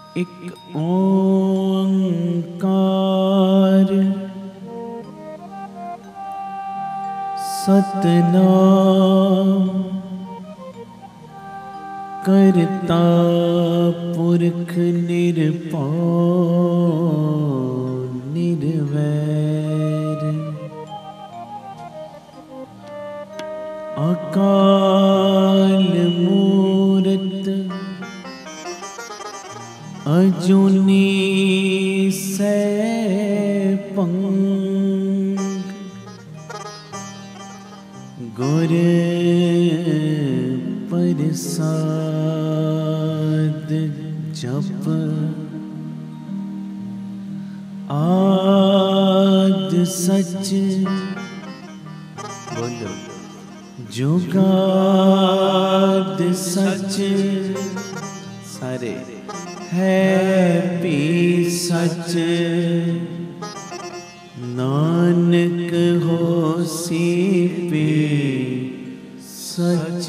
एक ओंकार सतनाम करता पुरख निरभव निर्वैर अकाल मूरत अजूनी सैपंग गुर प्रसाद जप आद सच बोलो जुगाद सच सारे है भी सच नानक होसी पे सच।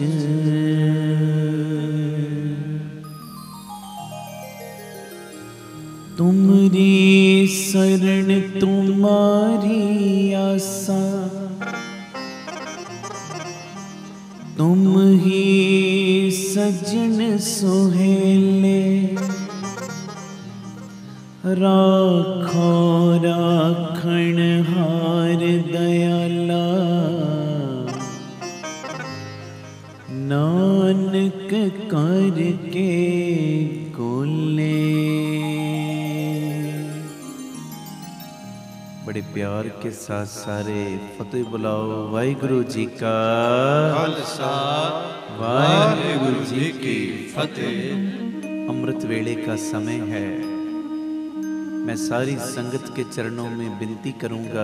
तुमरी शरण तुम्हारी आसा तुम ही सजन सोहेले राखो राखण हार दयाला नानक करके कोले। बड़े प्यार के साथ सारे फतेह बुलाओ। वाहिगुरु जी का खालसा वाहिगुरु जी की फतेह। अमृत वेले का समय है। मैं सारी संगत के चरणों में विनती करूंगा,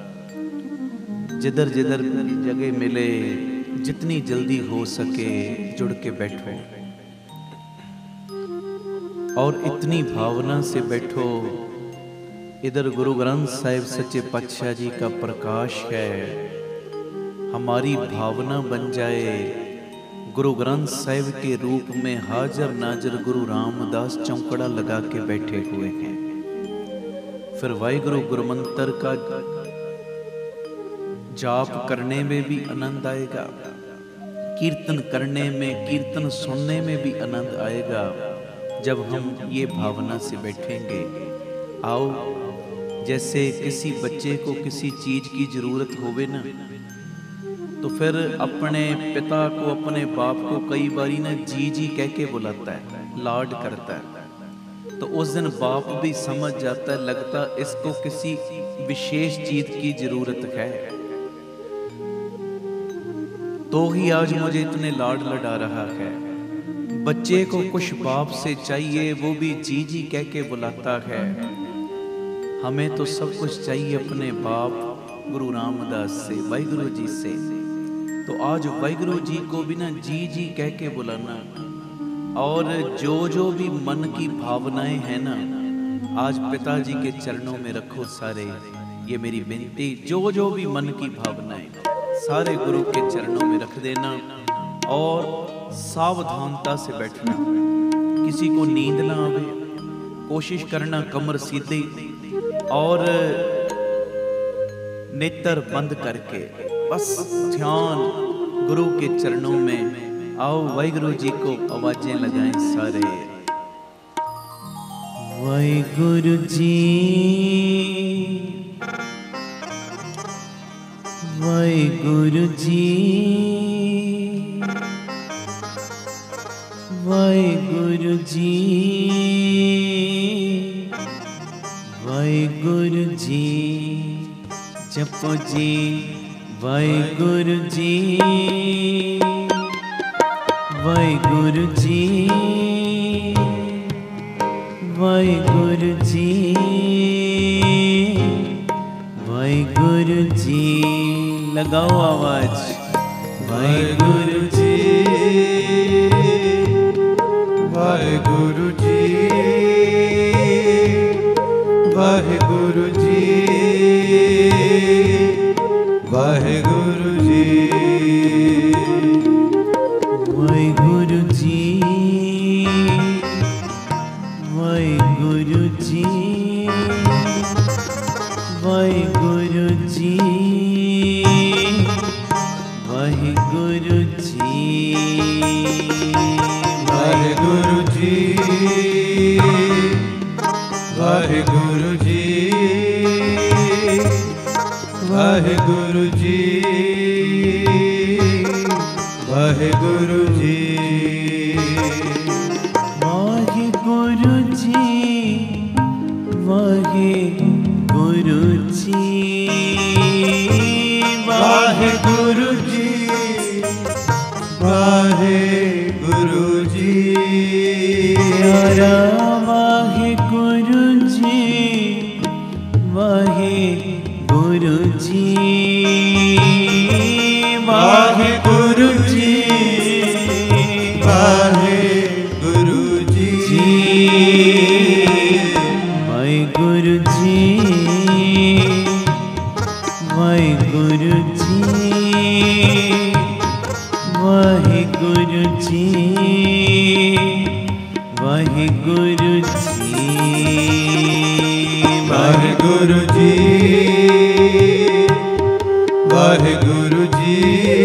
जिधर जिधर जगह मिले जितनी जल्दी हो सके जुड़ के बैठो और इतनी भावना से बैठो। इधर गुरु ग्रंथ साहिब सच्चे पातशाह जी का प्रकाश है। हमारी भावना बन जाए गुरु ग्रंथ साहिब के रूप में हाजर नाजर गुरु रामदास चौकड़ा लगा के बैठे हुए हैं। फिर वाहिगुरु गुरुमंत्र का जाप करने में भी आनंद आएगा, कीर्तन करने में, कीर्तन सुनने में भी आनंद आएगा जब हम ये भावना से बैठेंगे। आओ, जैसे किसी बच्चे को किसी चीज की जरूरत होवे ना, तो फिर अपने पिता को, अपने बाप को कई बारी ना जी जी कह के बुलाता है, लाड करता है। तो उस दिन बाप भी समझ जाता है, लगता इसको किसी विशेष चीज की जरूरत है, तो ही आज मुझे इतने लाड लड़ा रहा है। बच्चे को कुछ बाप से चाहिए, वो भी जी जी कह के बुलाता है। हमें तो सब कुछ चाहिए अपने बाप गुरु रामदास से, वाहिगुरु जी से। तो आज वाहिगुरु जी को भी ना जी जी कह के बुलाना, और जो जो भी मन की भावनाएं हैं ना, आज पिताजी के चरणों में रखो सारे। ये मेरी विनती, जो जो भी मन की भावनाएं सारे गुरु के चरणों में रख देना और सावधानता से बैठना। किसी को नींद ना आवे, कोशिश करना कमर सीधी और नेत्र बंद करके बस ध्यान गुरु के चरणों में। आओ वाहिगुरु जी को आवाजें लगाएं सारे। वाहिगुरु जी, वाहिगुरु जी, वाहिगुरु जी, वाहिगुरु जी, जपो जी वाहिगुरु जी, वाहिगुरु जी, वाहिगुरु जी, वाहिगुरु जी। लगाओ आवाज। वाहिगुरु जी, वाहिगुरु जी, वाहिगुरु जी, वाहिगुरु जी, वाहिगुरु जी, वाहिगुरु जी वाहिगुरु जी वाहिगुरु जी वाहिगुरु जी वाहिगुरु जी वाहिगुरु जी वाहिगुरु जी वाहिगुरु जी वाहिगुरु जी वाहिगुरु जी वाहिगुरु जी प्यारा वाहिगुरु जी वाहिगुरु जी वाहिगुरु जी वाहिगुरु जी वाहिगुरु जी वाहिगुरु जी वाहिगुरु जी वाहिगुरु जी वाहिगुरु जी वाहिगुरु जी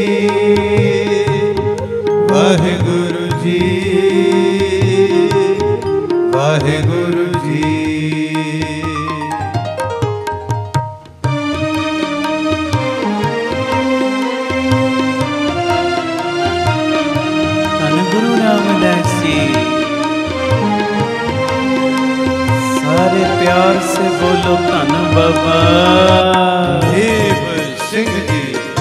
वाहिगुरु जी वाहिगुरु जी धन गुरु रामदास जी सारे प्यार से बोलो धन बाबा देव सिंह जी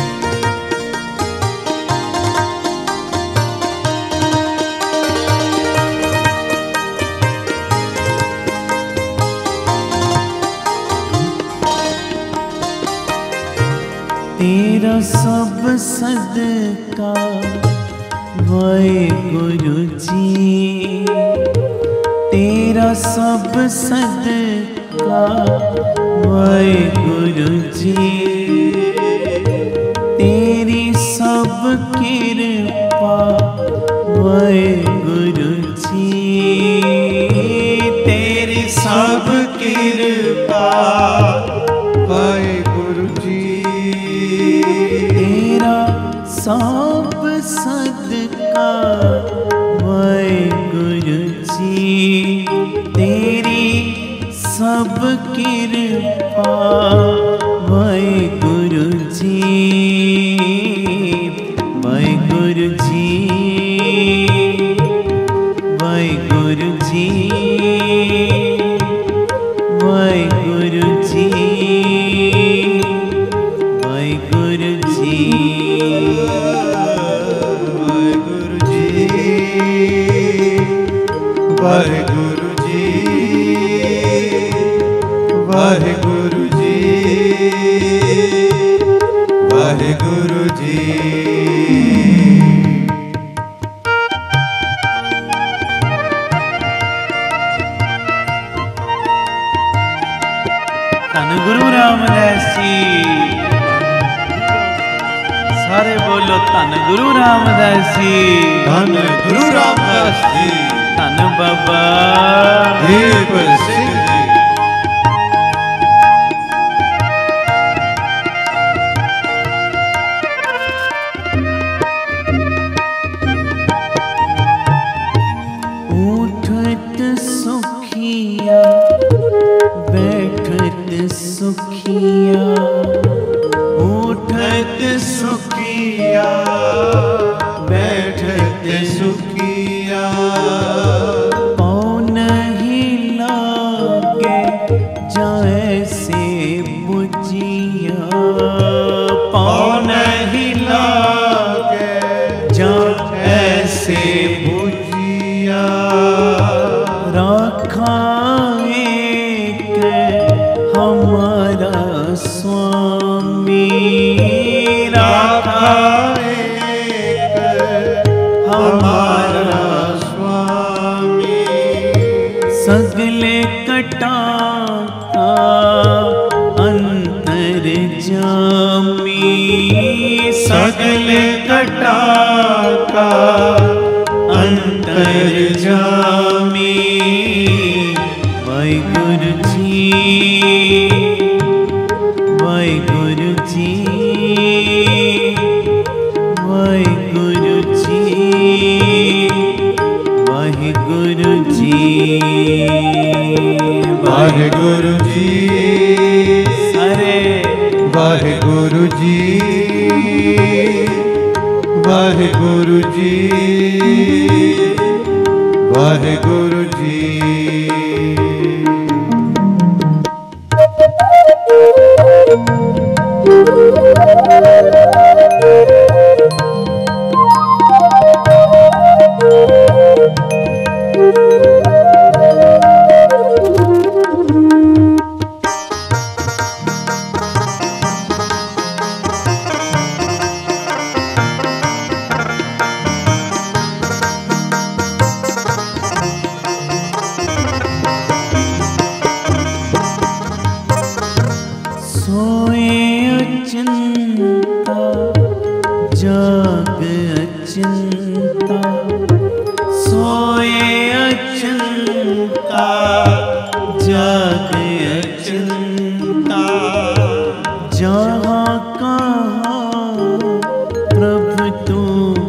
तेरा सब सदका वाहिगुरु जी तेरा सब सदका वाहिगुरु जी तेरी सब कृपा वाहिगुरु जी तेरी सब कृपा वाहिगुरु जी तेरा सब सदका वाहिगुरु जी तेरी सब कृपा वाहिगुरु जी वाहिगुरु जी वाहिगुरु जी वाहिगुरु जी वाहिगुरु जी वाहिगुरु जी वाहिगुरु जी वाहिगुरु जी धन गुरु रामदास जी सारे बोलो धन गुरु रामदास जी धन गुरु रामदास जी धन बाबा देव सिंह जी उठत सुखिया बैठत सुखिया उठत सुखिया बैठत सुखिया पौन ही लागे जैसे बुझिया पौन ही लागे जैसे बुझिया रखा एक हमारा स्वामी रखा एक हमारा स्वामी सगले कटा का अंतर जामी सगले कटा का अंतर जामी वाहिगुरु जी, वाहिगुरु जी, वाहिगुरु जी, वाहिगुरु जी, वाहिगुरु जी, सारे वाहिगुरु जी, वाहिगुरु जी, वाहिगुरु जी। जाग अचिंता, सोए अचिंता, जाग अचिंता, जहाँ कहाँ प्रभु तू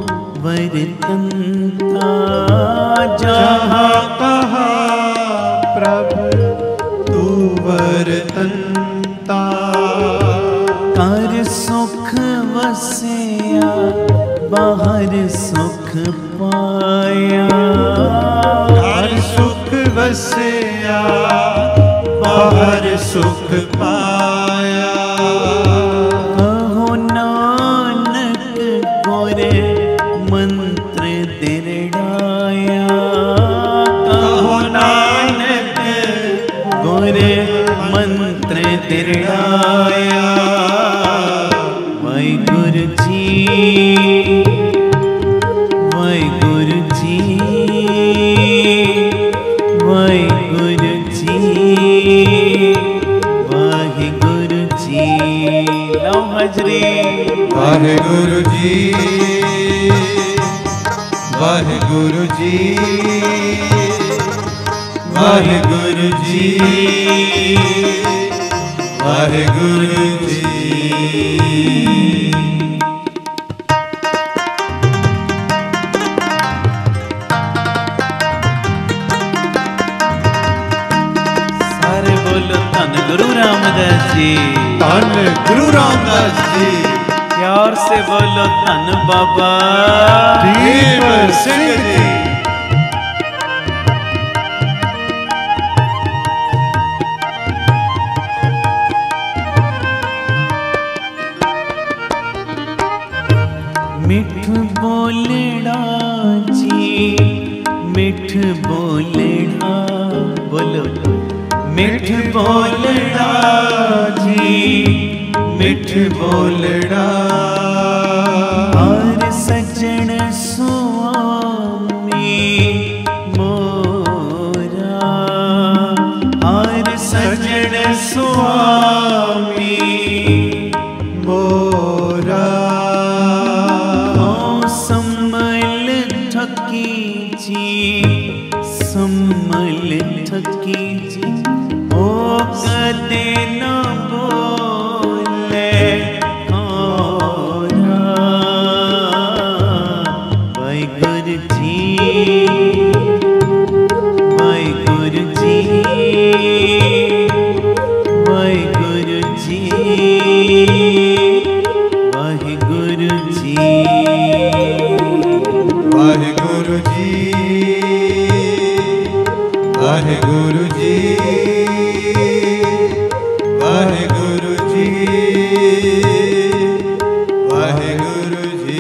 वर्तंता, जहाँ कहाँ प्रभु तू वर्तंता, कर सुख वसिया बाहर सुख पाया, घर सुख वसिया बाहर सुख पाया, कहो नानक गोरे मंत्र दिरड़ाया, कहो नानक गोरे मंत्र दिरड़ाया। वाहिगुरु जी, वाहिगुरु जी, वाहिगुरु जी, वाहिगुरु जी। लो हाजरी। वाहिगुरु जी, वाहिगुरु जी, वाहिगुरु जी, वाहिगुरु जी। सारे बोलो धन गुरु रामदास जी, धन गुरु रामदास जी। प्यार से बोलो धन बाबा दीप सिंह जी। मिठ बोलेड़ा जी, मिठ बोलेड़ा, बोलो मिठ बोलेड़ा जी, मिठ बोलेड़ा। हर सजन स्वामी मोरा, हर सजन स्वामी मोरा। सम्मल ठकी जी, सम्मल ठकी जी, ओ कदे न बोले कौरा। वाहिगुरु जी, वाहिगुरु जी, वाहिगुरु जी, वाहिगुरु जी। वाहिगुरु जी, वाहिगुरु जी, वाहिगुरु जी, वाहिगुरु जी।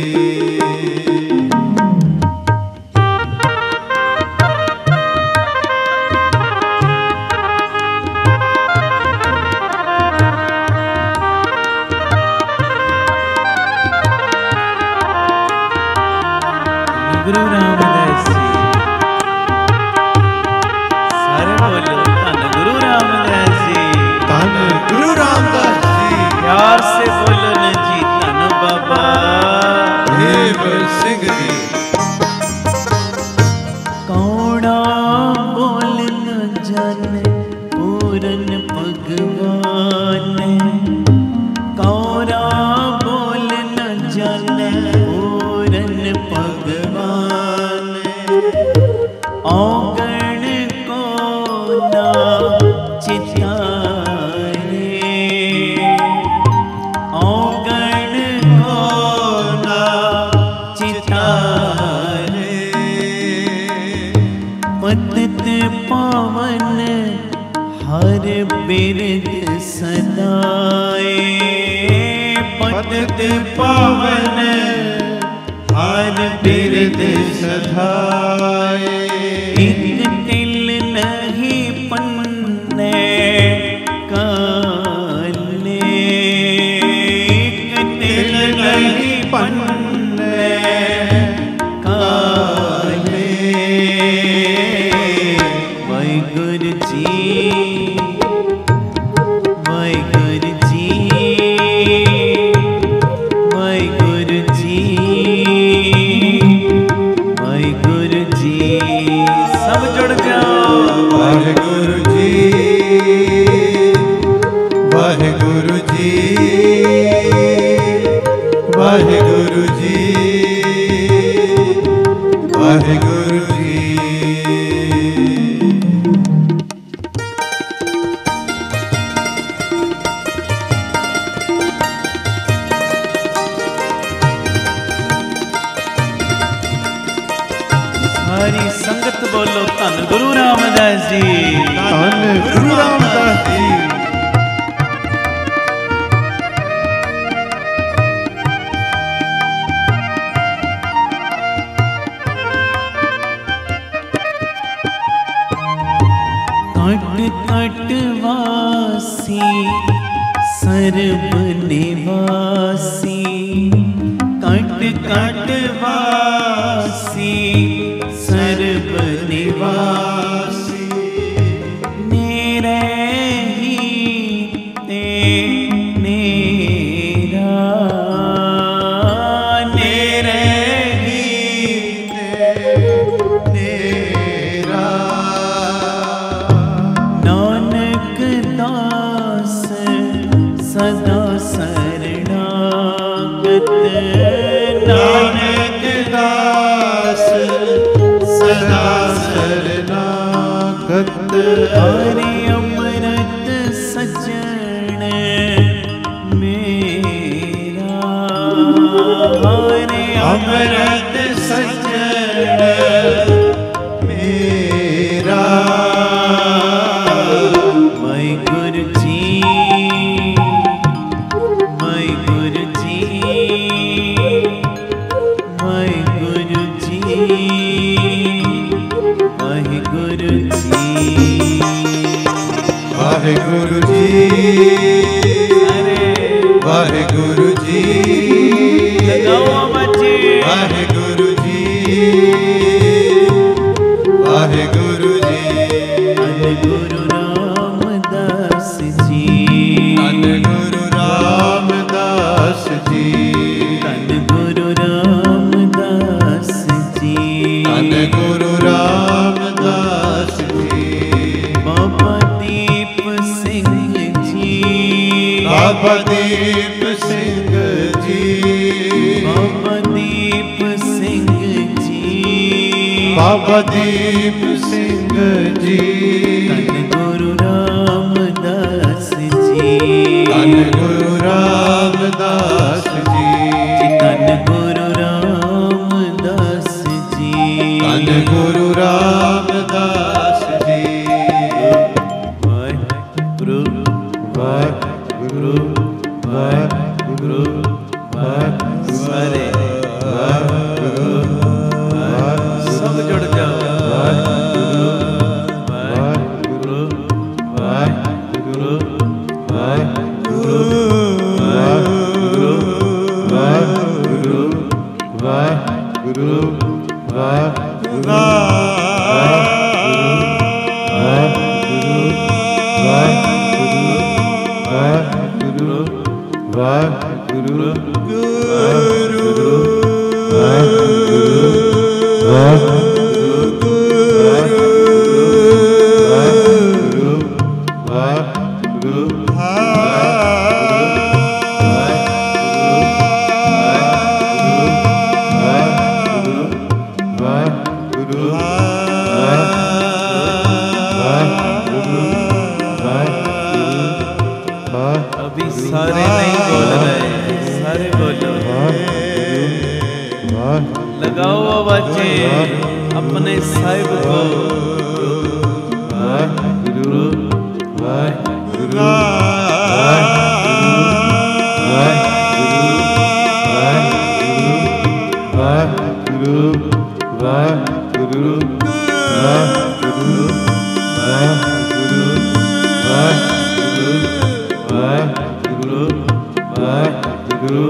गुरु रामदास जी, सारे बोलो धन गुरु रामदास जी, धन गुरु रामदास जी। प्यार से ना चितारे, औगण को ना चितारे, पतित पावन हर बिरद सदाए, पतित पावन हर बिरद सधाए। एक तिल नहीं पन्ने काले, एक तिल नहीं पन्ने काले। वाहिगुरु जी, वाहिगुरु जी, वाहिगुरु जी, वाहिगुरु जी। सब जुड़ जाओ। वाहिगुरु जी, वाहिगुरु जी, वाहिगुरु जी, वाहिगुरु जी। सारी संगत बोलो धन गुरु रामदास जी, धन गुरु रामदास जी। कट कट वासी सर्व निवासी, कट कट वासी सर्व निवासी, मेरे ही ते मेरा, मेरे ही तेरा नानक दास सदा शरणागत, नानक दास सदा शरणागत। हरे अमृत सजन मेरा, हरे अमृत सजन मेरा। वाहिगुरु जी, वाहिगुरु जी, वाहिगुरु जी, वाहिगुरु जी। वाहिगुरु जी, अरे वाहिगुरु जी, लगाओ बच्चे। वाहिगुरु जी, वाहिगुरु जी। धन गुरु रामदास जी, धन गुरु रामदास जी, धन गुरु रामदास जी, धन गुरु रामदास जी। बाबा दीप सिंह जी, बाबा दीप सिंह जी, बाबा दीप सिंह जी, बाबा दीप सिंह जी। धन गुरु रामदास जी, धन गुरु रामदास जी, धन गुरु रामदास जी, धन गुरु रामदास जी। वाहिगुरु वाहिगुरु वाहिगुरु वाहिगुरु। सारे वाहिगुरु सब जुड़ जाओ। वाहिगुरु वाहिगुरु सारे नहीं बोल रहे, सारे बोलो। लगाओ आवाजें अपने साहिब को। वाहिगुरु वाहिगुरु वाहिगुरु वाहिगुरु वाहिगुरु वाहिगुरु वाहिगुरु वाहिगुरु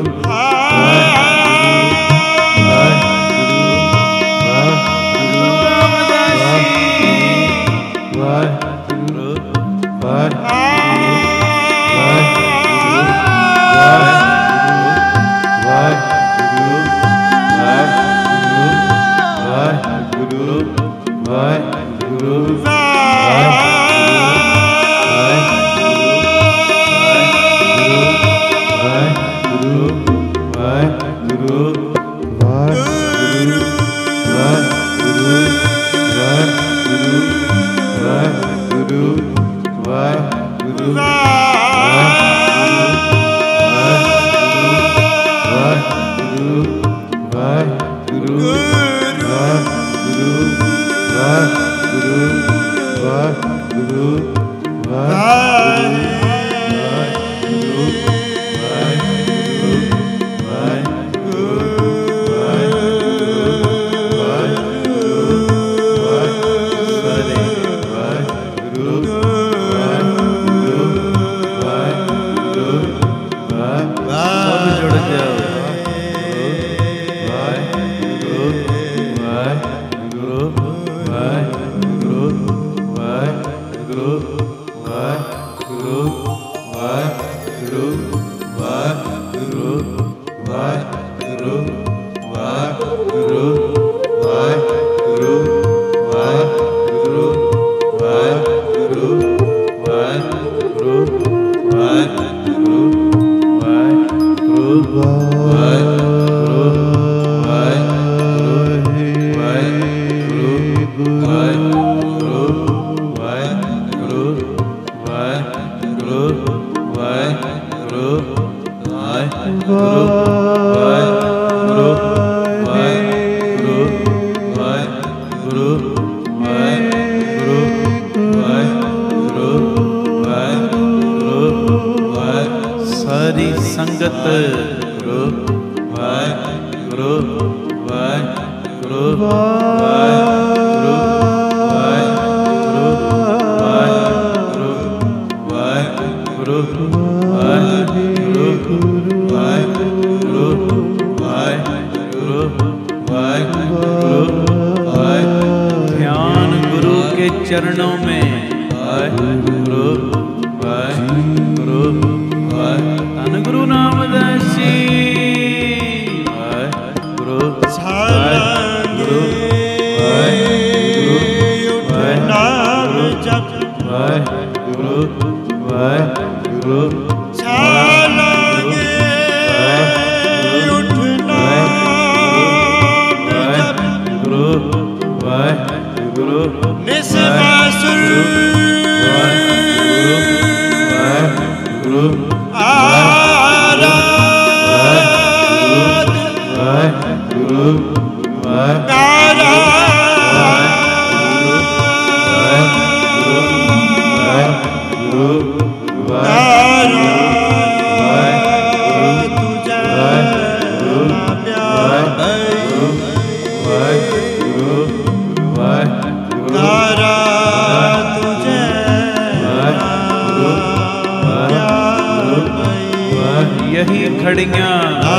यही खड़ियां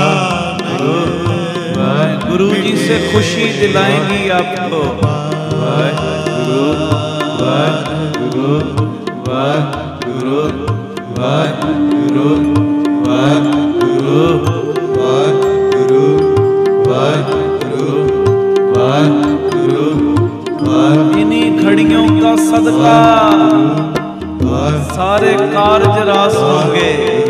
गुरु जी से खुशी दिलाएंगी आपको। वाहिगुरु वाहिगुरु वाहिगुरु वाहिगुरु वाहिगुरु वाहिगुरु वाहिगुरु वाहिगुरु इन्हीं खड़ियों का सदका सारे कारज रास होंगे।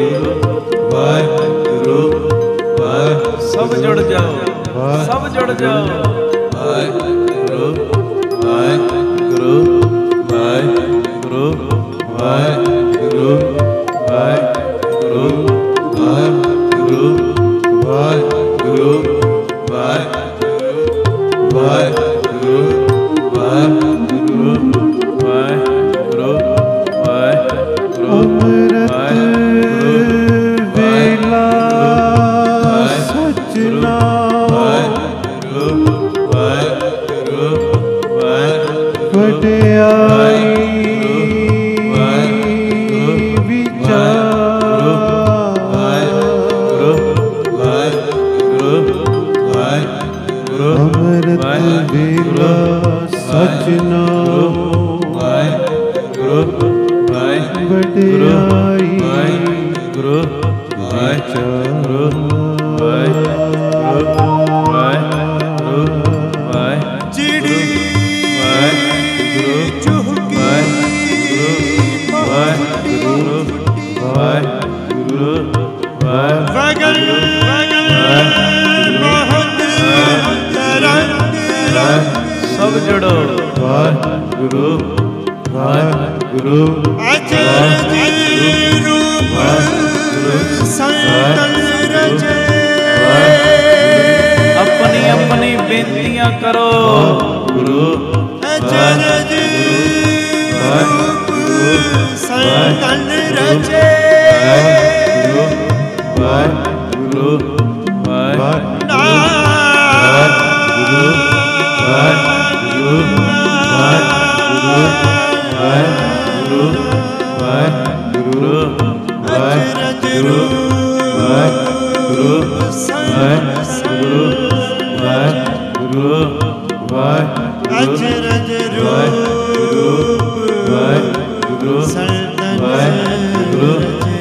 सब जुड़ जाओ, सब जुड़ जाओ। वाहिगुरु वाहिगुरु वाहिगुरु वाहिगुरु वाहिगुरु गुरु अचरज रूप संतन रचे। अपनी अपनी बेनतियां करो। गुरु अचरज रूप संतन रचे। गुरु अचरज रूप संतन रचे।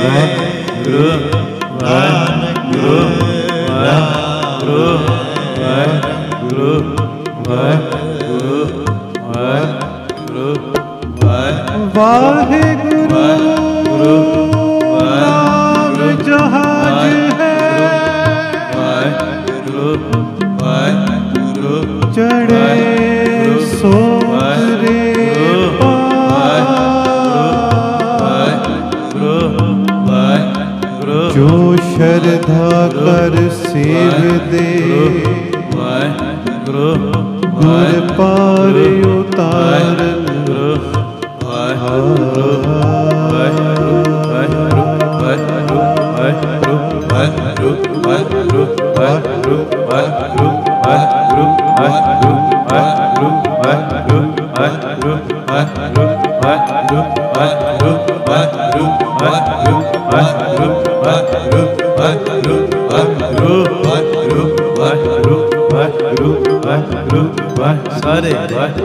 वाहेगुरु नाम जहाज है, चढ़े सोरे जो श्रद्धा कर सेव दे, गुर पार उतारन सारे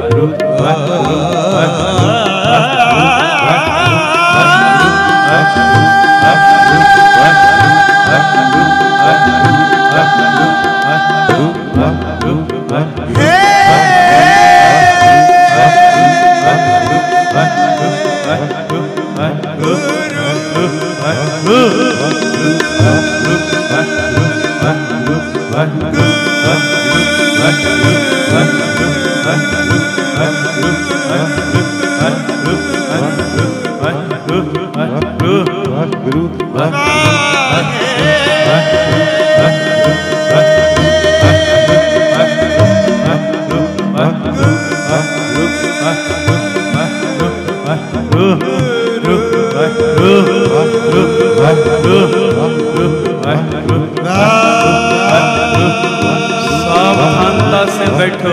सावधानता से बैठो।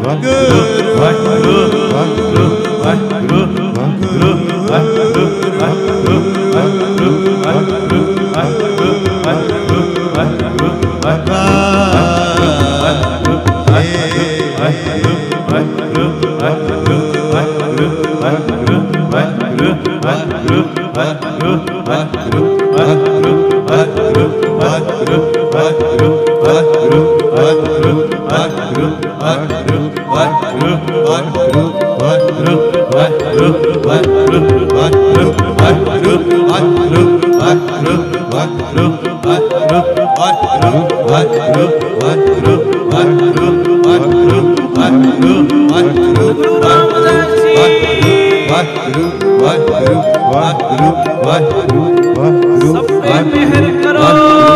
सब पे मेहर करो।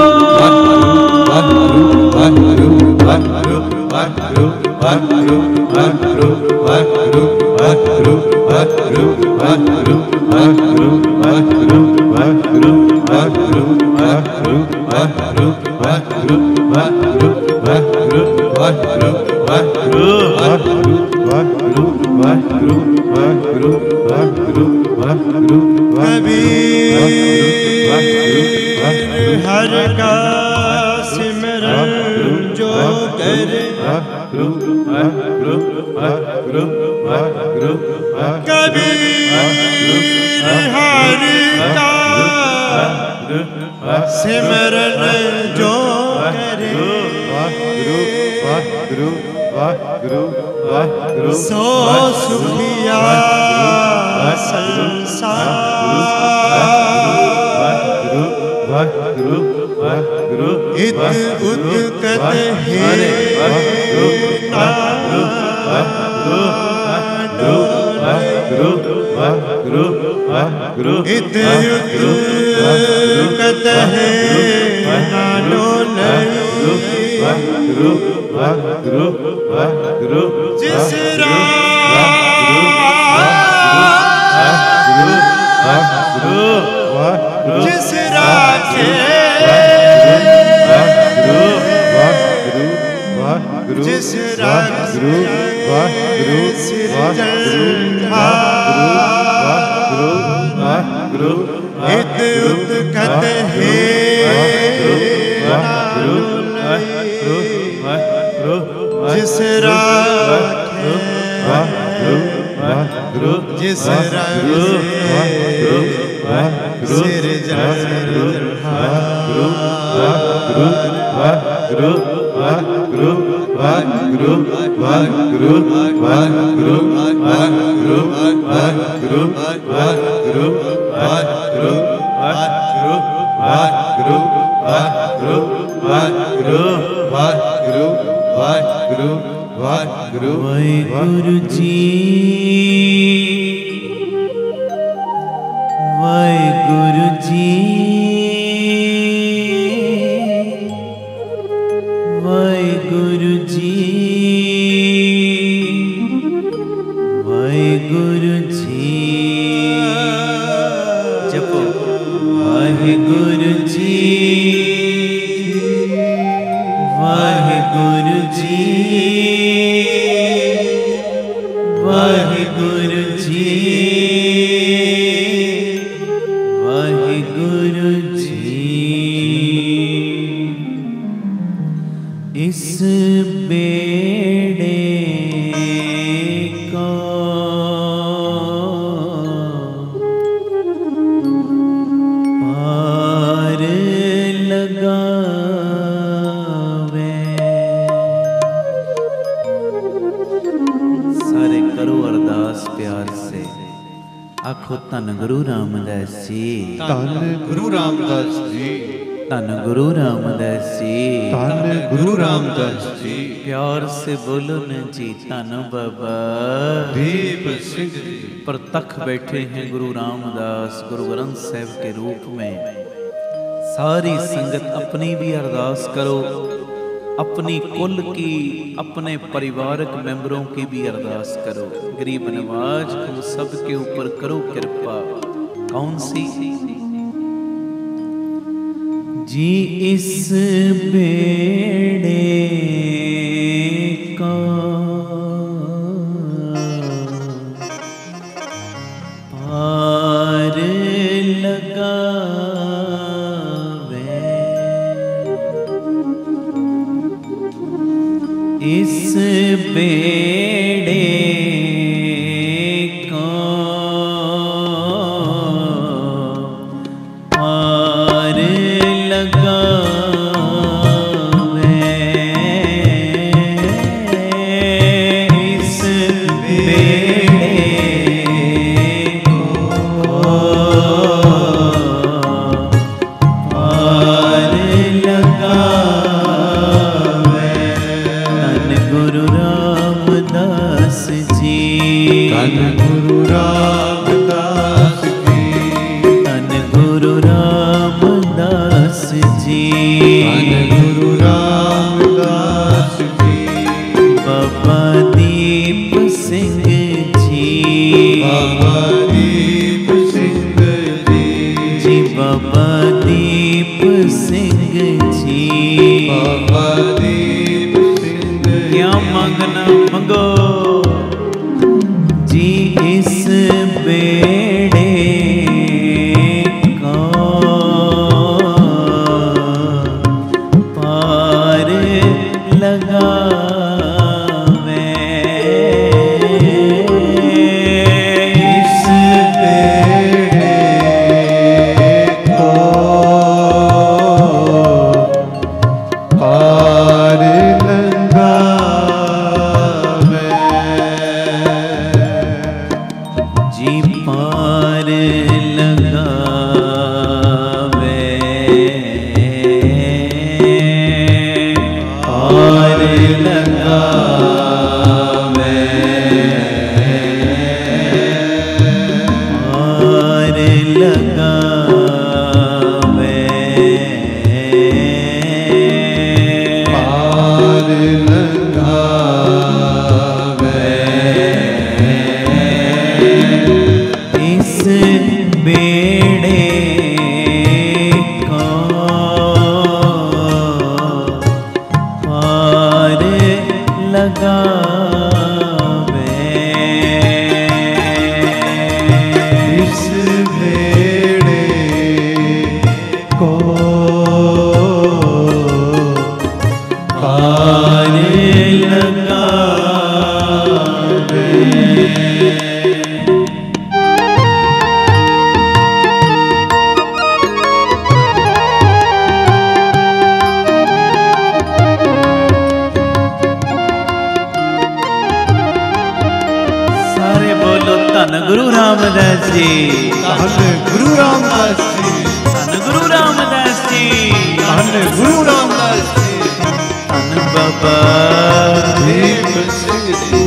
कबीर हर का सिमरन जो करे, कबीर हर का सिमरन जो करे, सो सुखिया संसार, इत उदकत है नाडो इत युद्ध कतहे नानो नहीं जिस जिस राखे जिस राखे सिर जलहा इत युद्ध कतहे जिस राखे जिस सिर जलहा वाहिगुरु जी वाहिगुरु जी वाहिगुरु जी वाहिगुरु जी जपो वाहिगुरु जी वाहिगुरु जी वाहिगुरु जी वाहिगुरु जी इस बेड़े को पार लगावे सारे करो अरदास प्यार से आखो धन गुरु रामदास जी धन गुरु रामदास जी धन गुरु रामदास जी धन गुरु रामदास जी प्यार से बोलो न जी धन बाबा दीप सिंह जी प्रतख बैठे हैं गुरु रामदास गुरु ग्रंथ साहिब के रूप में। सारी संगत अपनी भी अरदास करो, अपनी कुल की अपने परिवारक मेंबरों की भी अरदास करो। गरीब नवाज तुम सब के ऊपर करो कृपा। कौन सी जी? इस बेड़े का पार लगावे, इस बेड़े को पार लगावे, इस बेड़े को पार लगावे। धन गुरु रामदास जी, धन गुरु रामदास जी, धन गुरु रामदास जी, धन गुरु रामदास जी, बाबा दीप सिंह जी, बाबा दीप सिंह जी, जी बाबा दीप सिंह जी। बाबा दीप सिंह क्या मांगना मंगो जी। इस बेड़े को पार लगावे, इस बेड़े को पार लगावे, जी पार लगावे, पार लगावे, रामदास जी, धन गुरु रामदास जी, धन गुरु रामदास जी, धन गुरु रामदास जी, धन बाबा दीप सिंह जी।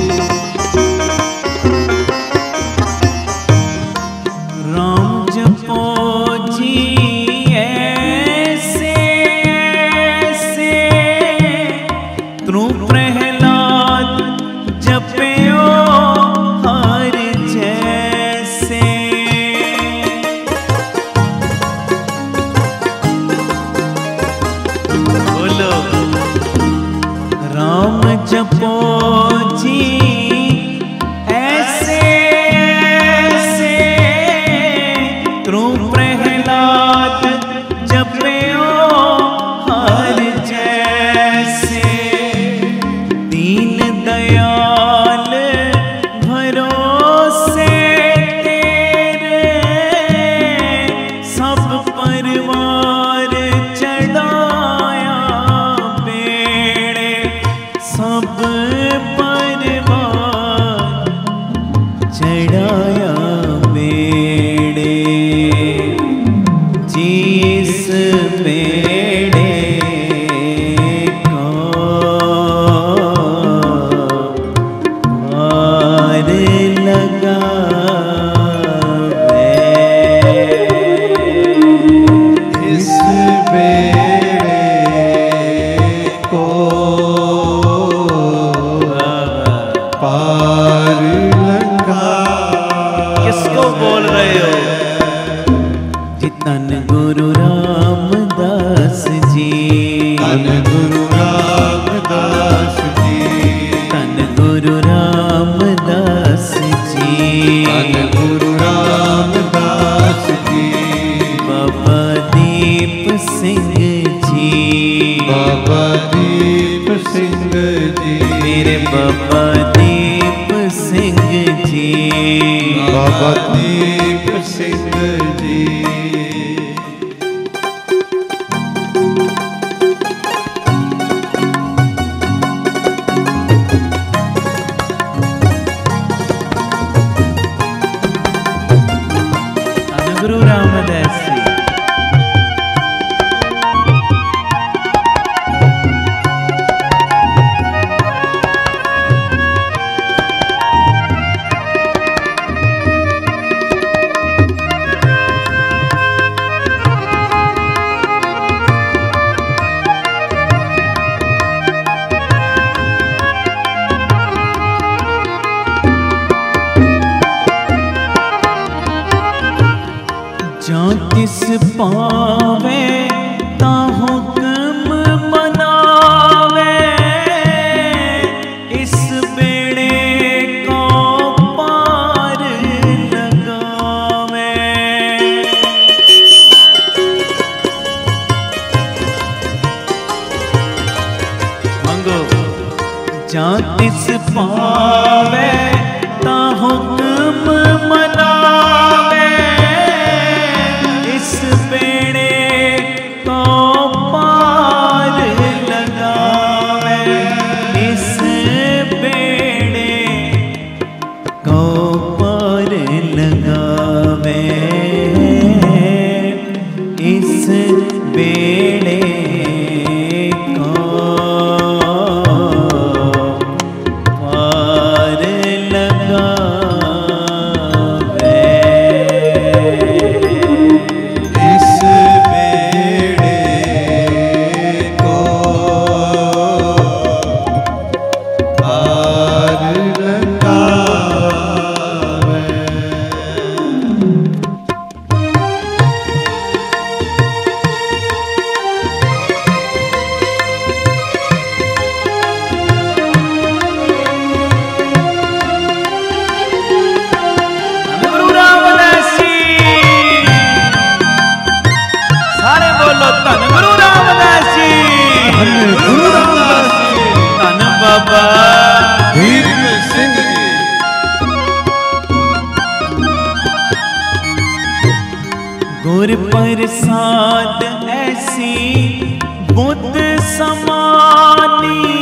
राम जपो जी ऐसे ऐसे, त्रु प्रहलाद जपयो हर जैसे। बोलो राम जपो जी ऐसे ऐसे, त्रु प्रहलाद जपयो हर जैसे। दीन दयाल भरोसे तेरे, सब परिवार चढ़ाया बेड़े, सब परिवार चढ़ाया बेड़े। जिस बेड़े को पार लगा इस बेड़े को पार लगा। किसको बोल रहे हो? जितन गुरु रामदास जी, धन गुरु रामदास जी, धन गुरु रामदास जी, धन गुरु रामदास जी, बाबा दीप सिंह जी, बाबा दीप सिंह जी, मेरे बाबा दीप सिंह जी, बाबा दीप सिंह जी। धन गुरु रामदास जी। जहाँ तिस पावे ता हुक्म मनावे, इस बेड़े को पार लगावे। मांगो जहाँ तिस पावे ता हुक्म मनावे, इस बेड़े को पार लगावे, इस बेड़े को पार लगावे, इस बेड़े को पार लगावे। इस बेड़े को पार लगावे। गुरु रामदास जी, सारे बोलो धन गुरु रामदास जी, धन गुरु रामदास जी, धन बाबा दीप सिंह जी, गुर प्रसाद ऐसी बुद्ध समानी,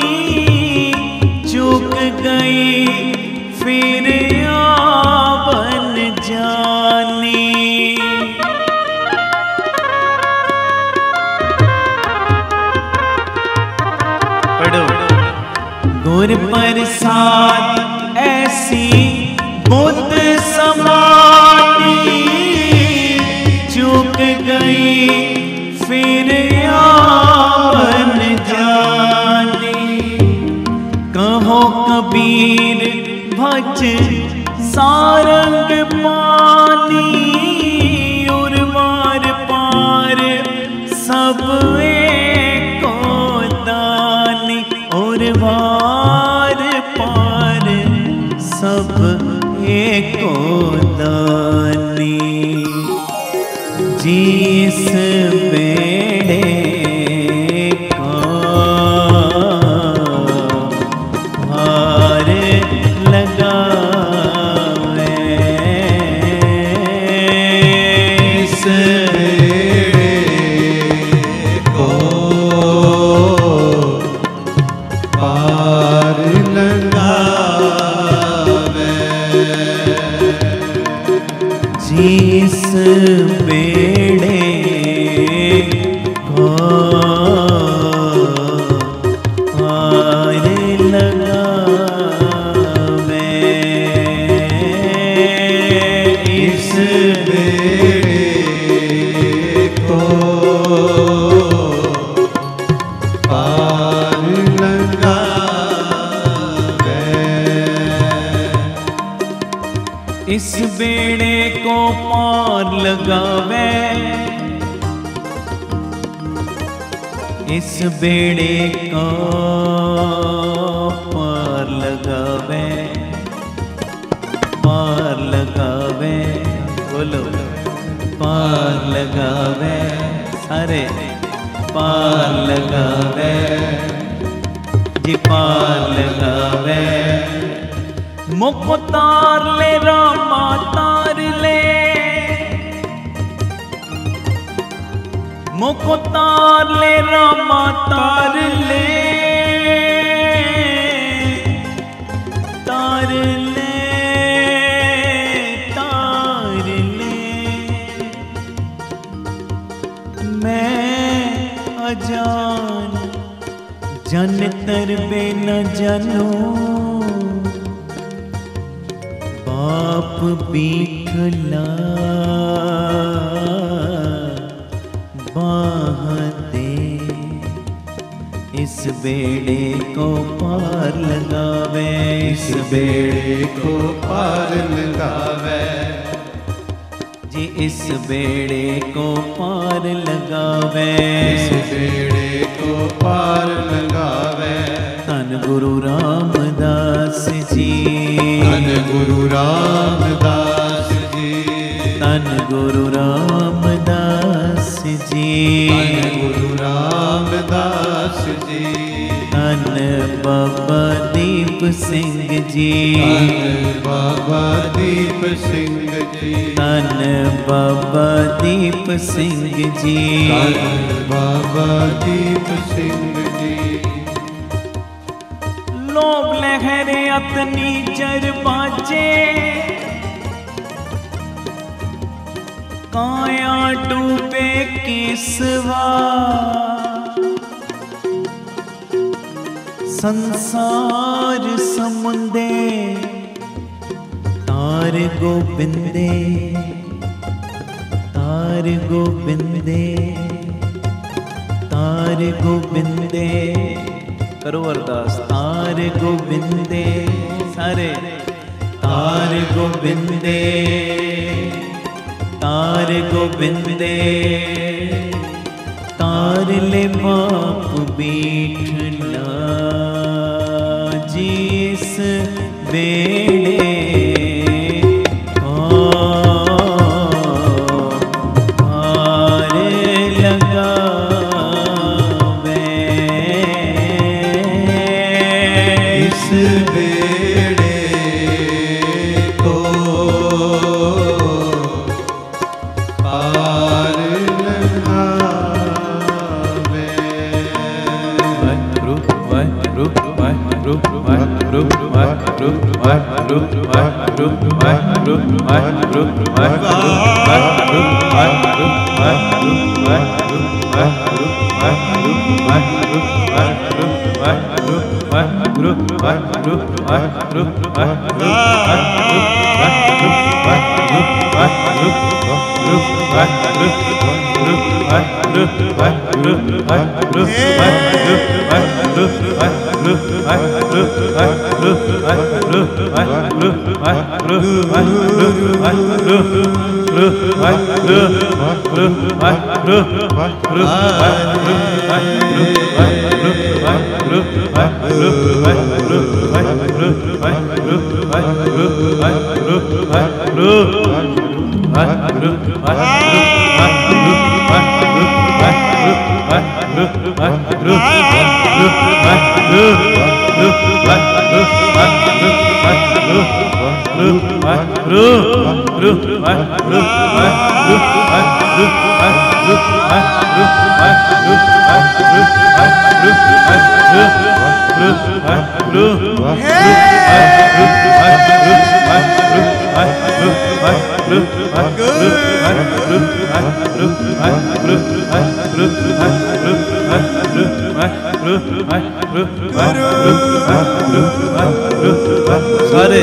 चूक गई फिर आवन जा। पढ़ो। गुर प्रसाद ऐसी बुद्ध समानी, चूक गई फिर आवन जानी। कहो कबीर भज सारंग पानी, और वार पार सब एको दानी, और वार पार सब एको दानी। जिस बेड़े का भार लगावे, इस बेड़े को पार लगावे। जिस बेड़े को पार लगावे, इस बेड़े को पार लगावे। इस बेड़े को पार लगावे, इस बेड़े को पार लगावे, पार लगावे, बोलो पार लगावे, सारे पार लगावे जी, पार लगावे। मुख तार ले रामा तार ले, मुख तार ले रामा तार ले, तार ले, तार ले। मैं अजान जन तरबे न जानू, बाप बीठला बाह दे, इस बेड़े को पार लगावे, इस बेड़े को पार लगावे। जी इस बेड़े को पार लगावे, इस बेड़े को पार लगावे। धन गुरु रामदास जी, धन गुरु रामदास जी, धन गुरु रामदास जी, धन गुरु रामदास जी, धन बाबा दीप सिंह जी, धन बाबा दीप सिंह जी, धन बाबा दीप सिंह जी, धन बाबा दीप सिंह जी। लोभ लहरे अतनी चर बाजे, काया डूबे केसवा, संसार समुंदे तार गोबिंदे, तार गोबिंदे, तार गोबिंदे। करो अरदास, तार गोबिंदे, सारे तार गोबिंदे, तार गोबिंदे, तार ले बाप बीठला, जिस बेड़े को पार लगावे, इस बेड़े को पार लगावे। वाहिगुरु वाहिगुरु वाहिगुरु वाहिगुरु वाहिगुरु वाहिगुरु वाहिगुरु वाहिगुरु सारे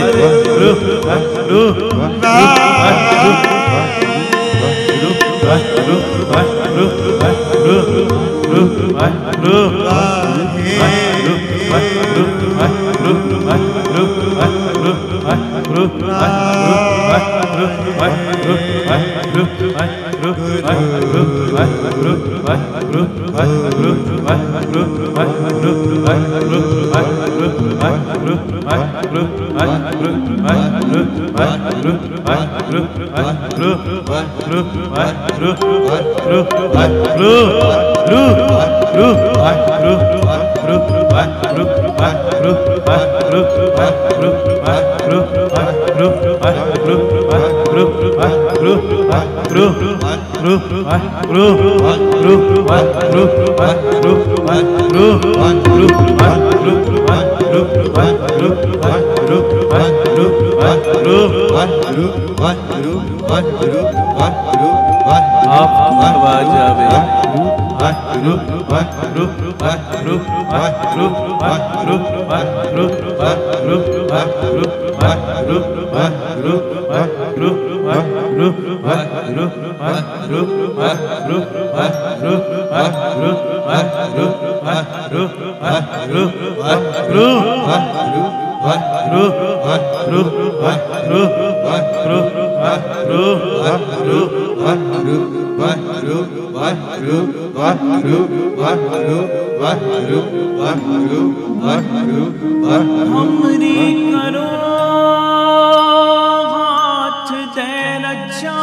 आवाज आवे हमरी करो हाथ दे रक्षा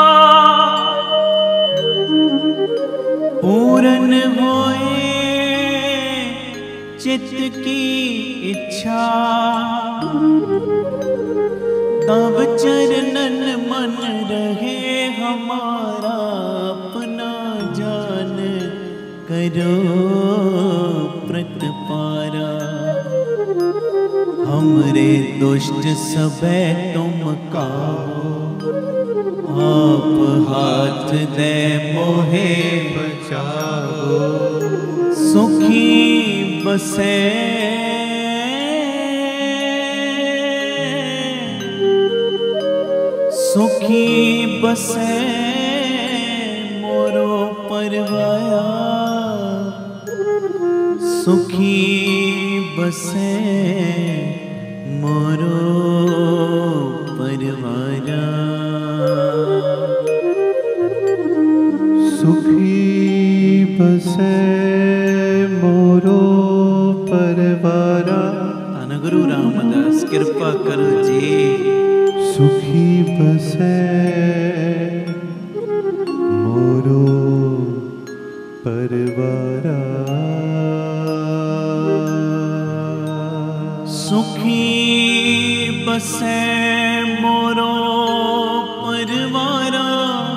पूरन होए चित्त की इच्छा तब चरणन मन रहे हमारा अपना जान करो प्रतिपारा हमरे दुष्ट सबे तुम काओ आप हाथ दे मोहे बचाओ सुखी बसे सुखी बसे मोरो परवाया सुखी बसे मोरो परवारा सुखी बसे मोरो परवारा। धन गुरु रामदास कृपा करो जी। सुखी बसे मोरो परवारा। सुखी बसे मोरो परवारा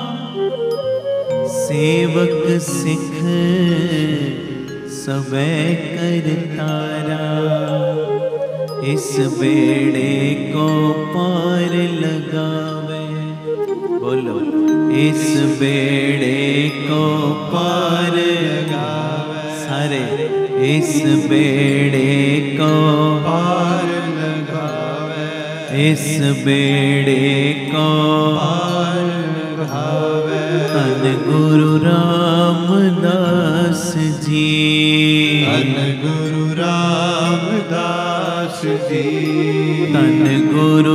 सेवक सिख सबे करतारा इस बेड़े को पार लगावे। बोलो इस बेड़े को पार लगावे। सारे इस बेड़े को पार लगावे। इस बेड़े को पार लगावे। धन गुरु रामदास जी। धन गुरु रामदास जी। धन गुरु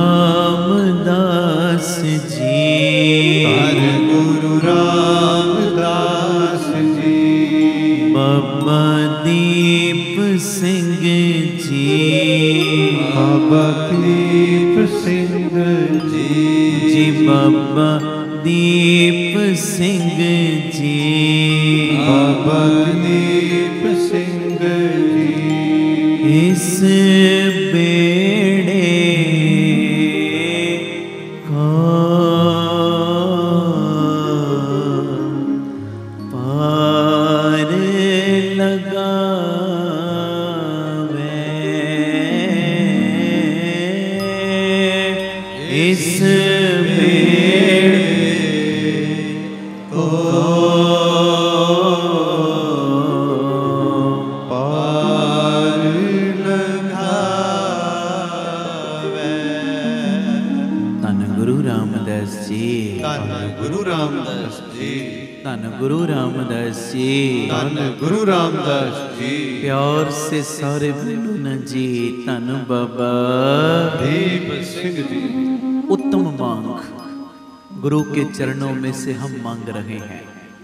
रामदास जी। धन गुरु रामदास जी। बाबा दीप सिंह जी। बाबा दीप सिंह जी। जी बाबा दीप सिंह जी। बाबा दीप सिंह जी। इस बेड़े को पार लगावे। इस बेड़े को पार लगावे। धन गुरु रामदास जी। धन गुरु रामदास जी। धन गुरु रामदास जी। धन गुरु रामदास जी। प्यार से सारे बोलो न जी। धन बाबा दीप सिंह जी। उत्तम मांग गुरु के चरणों में से हम मांग रहे हैं।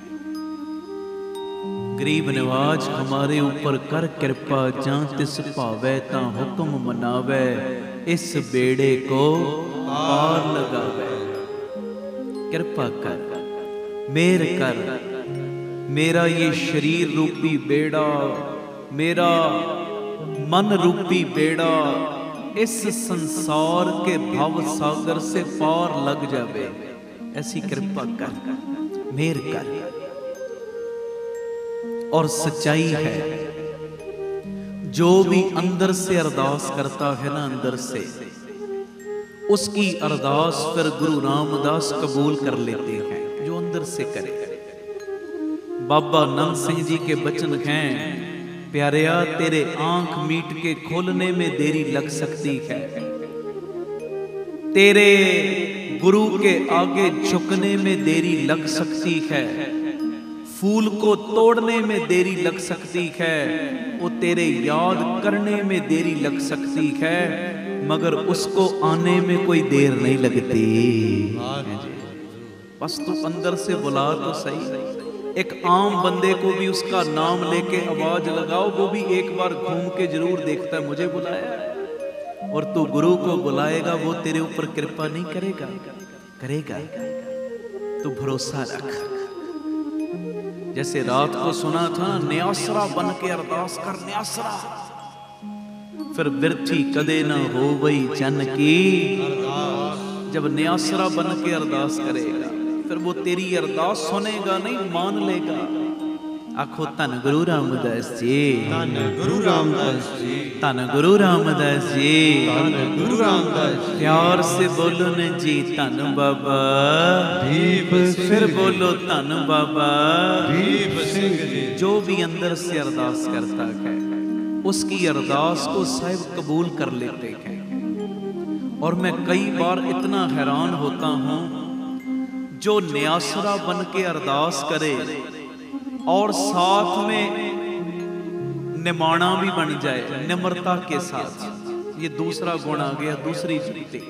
गरीब नवाज हमारे ऊपर कर कृपा। जां तिस भावै तां हुक्म मनावै। इस बेड़े को पार लगावै। कृपा कर मेर कर। मेरा ये शरीर रूपी बेड़ा, मेरा मन रूपी बेड़ा इस संसार के भव सागर से पार लग जावे। ऐसी कृपा कर, मेहर कर। और सच्चाई है, जो भी अंदर से अरदास करता है ना, अंदर से उसकी अरदास फिर गुरु रामदास कबूल कर लेते हैं, जो अंदर से करे। बाबा नंद सिंह जी के वचन हैं, प्यारिया तेरे आंख मीट के खोलने में देरी लग सकती है, तेरे गुरु के आगे झुकने में देरी लग सकती है, फूल को तोड़ने में देरी लग सकती है, वो तेरे याद करने में देरी लग सकती है, मगर उसको आने में कोई देर नहीं लगती। बस तू अंदर से बुला तो सही। एक आम बंदे को भी उसका नाम लेके आवाज लगाओ, वो भी एक बार घूम के जरूर देखता है मुझे बुलाया। और तू गुरु को बुलाएगा, वो तेरे ऊपर कृपा नहीं करेगा? करेगा। तू भरोसा रख। जैसे रात को सुना था, न्यासरा बन के अरदास कर, न्यासरा फिर बिरथी कदे ना हो वही जन की। जब न्यासरा बन के अरदास करेगा, फिर वो तेरी अरदास सुनेगा नहीं, मान लेगा। आखो धन गुरु रामदास जी, धन गुरु रामदास जी, धन गुरु रामदास जी, धन गुरु रामदास जी। प्यार से बोलो न जी, धन बाबा दीप फिर बोलो धन बाबा दीप सिंह जी। जो भी अंदर से अरदास करता है, उसकी अरदास को साहिब कबूल कर लेते हैं। और मैं कई बार इतना हैरान होता हूं, जो न्यासरा बन के अरदास करे और साथ में निमाणा भी बन जाए, निम्रता के साथ। ये दूसरा गुण आ गया, दूसरी जुक्ति।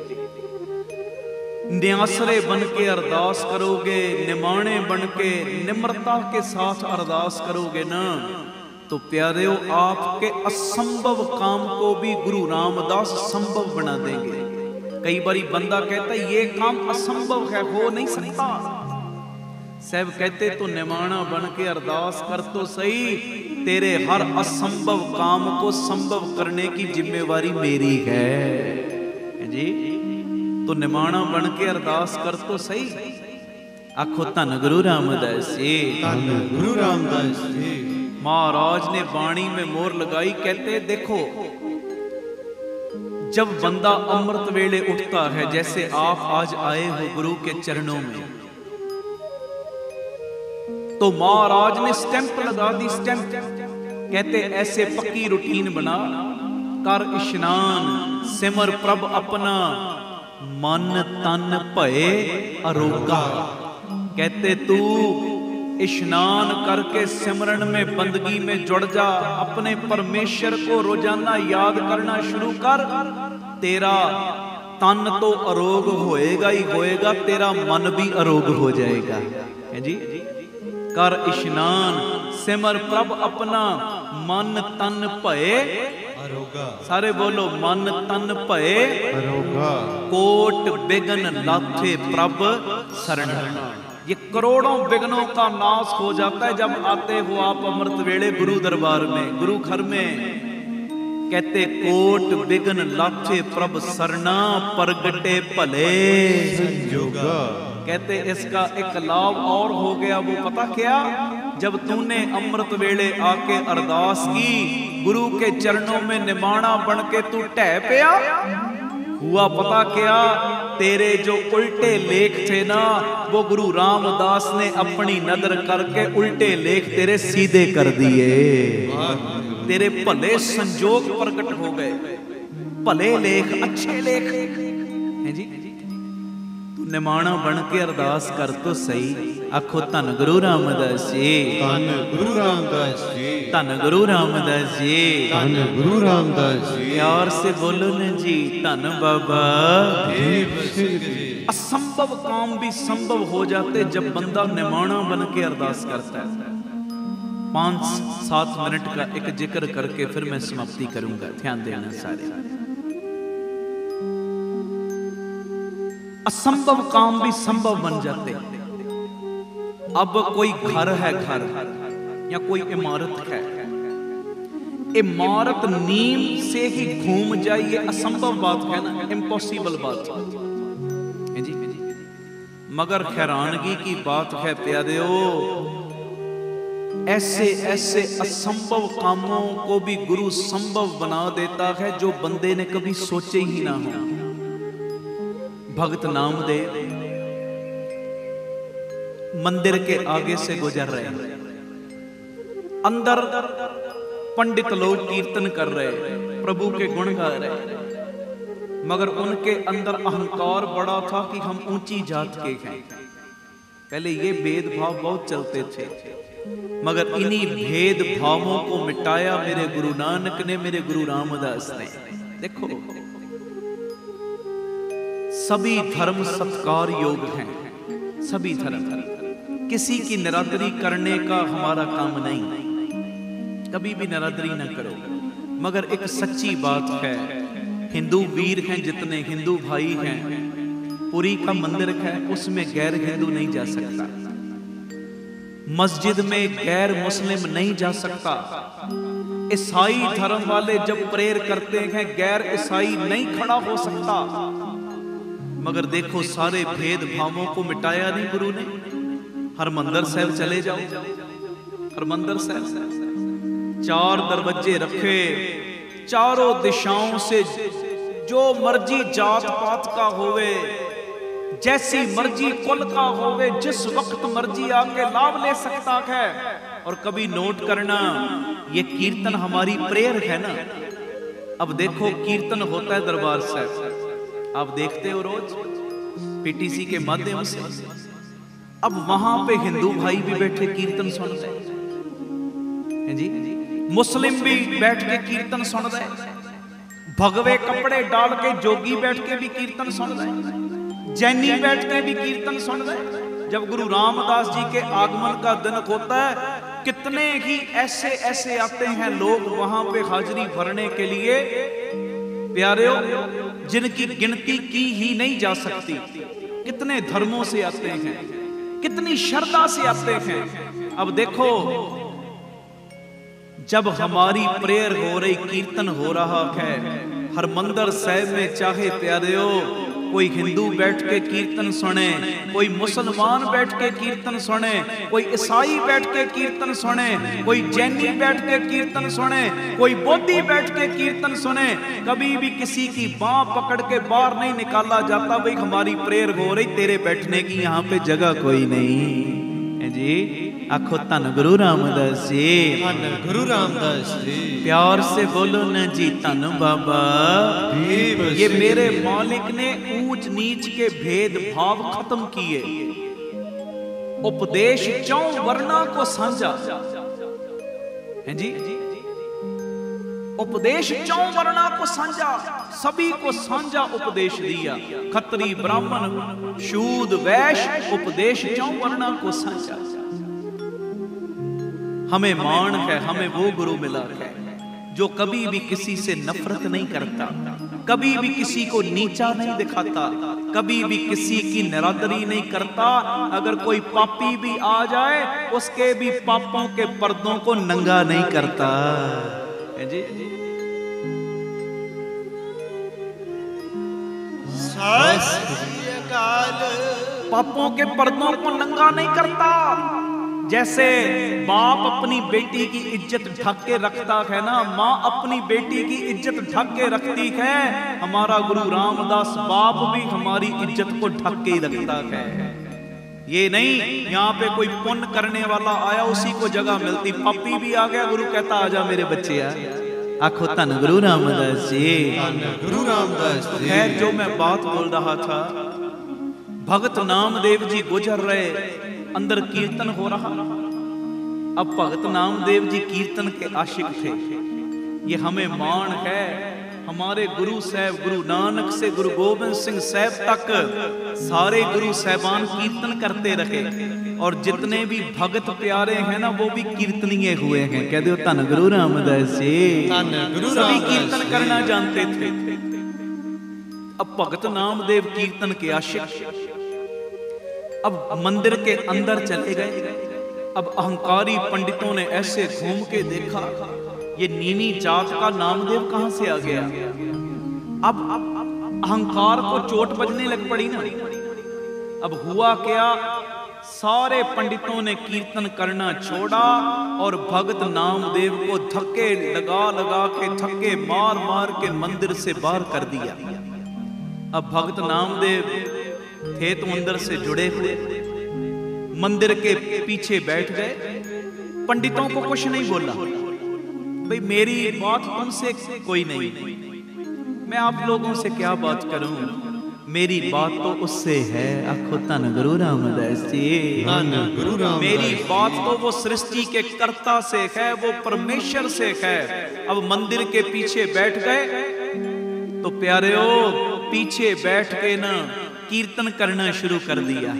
न्यासरे बन के अरदास करोगे, निमाणे बन के निम्रता के साथ अरदास करोगे ना, तो प्यारेओ आपके असंभव काम को भी गुरु रामदास संभव बना देंगे। कई बारी बंदा कहता है ये काम असंभव है, हो नहीं सकता। साहब कहते तो निमाणा बन के अरदास कर तो सही, तेरे हर असंभव काम को संभव करने की जिम्मेवारी मेरी है जी। तो निमाणा बन के अरदास कर तो सही। आखो धन गुरु रामदास जी, धन गुरु रामदास जी। महाराज ने वाणी में मोहर लगाई, कहते देखो जब बंदा अमृत वेले उठता है, जैसे आप आज आए हो गुरु के चरणों में, तो महाराज ने स्टैंप लगा दी, स्टैंप। कहते ऐसे पक्की रूटीन बना, कर इशनान, सिमर प्रभ अपना, मन तन भये अरोगा। कहते तू इशनान करके सिमरन में, बंदगी में जुड़ जा, अपने परमेश्वर को रोजाना याद करना शुरू कर। तेरा तन तो अरोग होएगा ही होएगा, तेरा मन भी अरोग हो जाएगा। है जी, कर इशनान, सिमर प्रभ अपना, मन तन भये अरोगा। सारे बोलो, मन तन भये अरोगा। कोट बिघन लाथे प्रभ शरण। ये करोड़ों विघ्नों का नाश हो जाता है जब आते हो आप अमृत वेले गुरु दरबार में, गुरु घर में। कहते कोट बिघन लाथे प्रभ सरना, प्रगटे भले संजोगा। कहते इसका एक लाभ और हो गया, वो पता क्या? जब तूने अमृत वेले आके अरदास की, गुरु के चरणों में निमाणा बन के तू टह पिया, हुआ पता क्या? तेरे जो उल्टे लेख थे ना, वो गुरु रामदास ने अपनी नजर करके उल्टे लेख तेरे सीधे कर दिए। तेरे भले संजोग प्रकट हो गए, भले लेख, अच्छे लेख हैं जी। तू निमाणा बन के अरदास कर तो सही। आखो धन गुरु रामदास जी, धन गुरु रामदास जी, धन गुरु रामदास जी, धन गुरु रामदास जी। प्यार से बोलो न जी, धन बाबा देव सिंह जी। असंभव काम भी संभव हो जाते जब बंदा निमाणा बन के अरदास करता है। 5-7 मिनट का एक जिक्र करके फिर मैं समाप्ति करूंगा, ध्यान देना सारे। असंभव काम भी संभव बन जाते। अब कोई घर है, घर या कोई इमारत है, इमारत नींव से ही घूम जाए, ये असंभव बात है ना, इम्पॉसिबल बात है जी। मगर हैरानगी की बात है प्यारेओ, ऐसे ऐसे असंभव कामों को भी गुरु संभव बना देता है जो बंदे ने कभी सोचे ही ना हो। भगत नामदेव मंदिर के आगे से गुजर रहे हैं, अंदर पंडित लोग कीर्तन कर रहे, प्रभु के गुण गा रहे, मगर उनके अंदर अहंकार बड़ा था कि हम ऊंची जात के हैं। पहले ये भेदभाव बहुत चलते थे, मगर इन्हीं भेदभावों को मिटाया मेरे गुरु नानक ने, मेरे गुरु रामदास ने। देखो, सभी धर्म सत्कार योग हैं, सभी धर्म, किसी की निरादरी करने का हमारा काम नहीं, कभी भी निरादरी ना करो। मगर एक सच्ची बात है, हिंदू वीर हैं जितने हिंदू भाई हैं, पुरी का मंदिर है उसमें गैर हिंदू नहीं जा सकता, मस्जिद में गैर मुस्लिम नहीं जा सकता। ईसाई धर्म वाले जब प्रेयर करते हैं गैर ईसाई नहीं खड़ा हो सकता। मगर देखो, सारे भेदभावों को मिटाया नहीं गुरु ने। हरमंदिर साहिब चले जाओ, हरमंदिर साहिब 4 दरवाजे रखे, चारों दिशाओं से जो मर्जी जात पात का होवे, जैसी मर्जी कुल का होवे, जिस वक्त मर्जी आके लाभ ले सकता है। और कभी नोट करना, ये कीर्तन हमारी प्रेयर है ना। अब देखो, कीर्तन होता है दरबार साहिब, आप देखते हो रोज पीटीसी के माध्यम से। अब वहां पे हिंदू भाई भी बैठे कीर्तन सुन रहे हैं जी, मुस्लिम भी बैठ के कीर्तन सुन रहे, भगवे कपड़े डाल के जोगी बैठ के भी कीर्तन सुन रहे, जैनी बैठ के भी कीर्तन सुन रहे। जब गुरु रामदास जी के आगमन का दिन होता है, कितने ही ऐसे ऐसे आते हैं लोग वहां पे हाजिरी भरने के लिए, प्यारेओ, जिनकी गिनती की ही नहीं जा सकती। कितने धर्मों से आते हैं, कितनी श्रद्धा से आते हैं। अब देखो, जब हमारी प्रेयर हो रही, कीर्तन हो रहा है हरमंदिर साहिब में, चाहे प्यारेओ कोई हिंदू बैठ के कीर्तन सुने, कोई मुसलमान बैठ के कीर्तन सुने, कोई ईसाई बैठ के कीर्तन सुने, कोई जैनी बैठ के कीर्तन सुने, कोई बौद्धि बैठ के कीर्तन सुने, कभी भी किसी की बाँ पकड़ के बाहर नहीं निकाला जाता भाई हमारी प्रेयर हो रही, तेरे बैठने की यहाँ पे जगह कोई नहीं है जी। आखो धन गुरु रामदास जी, धन गुरु रामदास जी। प्यार से बोलो न जी धन बाबा। ये मेरे मालिक ने ऊंच नीच के भेद भाव खत्म किए, उपदेश चौं वर्णा को साझा है जी। उपदेश चौं वर्णा को साझा, सभी को साझा उपदेश दिया। खत्री ब्राह्मण शूद्र वैश्य, उपदेश चौं वर्णा को साझा। हमें मान है, हमें वो गुरु मिला है जो कभी भी किसी से नफरत नहीं करता, कभी भी किसी को नीचा नहीं दिखाता, कभी भी किसी की निरादरी नहीं करता। अगर कोई पापी भी आ जाए उसके भी पापों के पर्दों को नंगा नहीं करता है जी। पापों के पर्दों को नंगा नहीं करता। जैसे बाप अपनी बेटी की इज्जत ढक के रखता है ना, माँ अपनी बेटी की इज्जत ढक के रखती है, हमारा गुरु रामदास बाप भी हमारी इज्जत को ढक के ही रखता है। ये नहीं यहाँ पे कोई पुण्य करने वाला आया उसी को जगह मिलती, पापी भी आ गया गुरु कहता आजा मेरे बच्चे यार। आखो धन गुरु रामदास जी, गुरु रामदास जी। खैर जो मैं बात बोल रहा था, भगत नामदेव जी गुजर रहे, अंदर कीर्तन हो रहा। अब भगत नामदेव जी कीर्तन के आशिक थे। ये हमें मान है, हमारे गुरु साहब गुरु नानक से गुरु गोबिंद सिंह साहब तक सारे गुरु साहबान कीर्तन करते रहे, और जितने भी भगत प्यारे हैं ना वो भी कीर्तनीय हुए हैं। कह दो धन गुरु रामदास जी, सभी कीर्तन करना जानते थे। अब भगत नामदेव कीर्तन के आशिक अब मंदिर के अंदर चले गए। अब अहंकारी पंडितों ने ऐसे घूम के देखा, ये नीनी जात का नामदेव कहां से आ गया। अब अहंकार को चोट बजने लग पड़ी ना। अब हुआ क्या, सारे पंडितों ने कीर्तन करना छोड़ा और भगत नामदेव को धक्के लगा लगा के, धक्के मार मार के मंदिर से बाहर कर दिया। अब भगत नामदेव थे तो अंदर से जुड़े हुए, मंदिर के पीछे बैठ गए। पंडितों को कुछ नहीं बोला, भाई मेरी बात तुमसे कोई नहीं, मैं आप लोगों से क्या बात करूं, मेरी बात तो उससे है। आखो धन गुरु रामदास जी, गुरु रामदास। मेरी बात तो वो सृष्टि के कर्ता से है, वो परमेश्वर से है। अब मंदिर के पीछे बैठ गए तो प्यारे पीछे बैठ के ना कीर्तन करना शुरू कर दिया।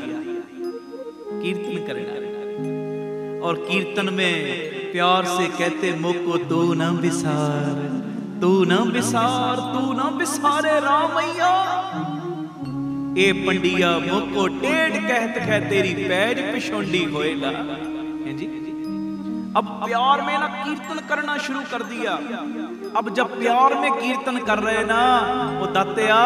कीर्तन करना, और कीर्तन में प्यार से कहते मोको तू न बिसार, तू न बिसार, तू न बिसारे रामैया। ए पंडिया मोको टेढ़ कहत है तेरी पैज पिछोंडी होएगा है जी। अब प्यार में ना कीर्तन करना शुरू कर दिया। अब जब प्यार में कीर्तन कर रहे ना, वो दातिया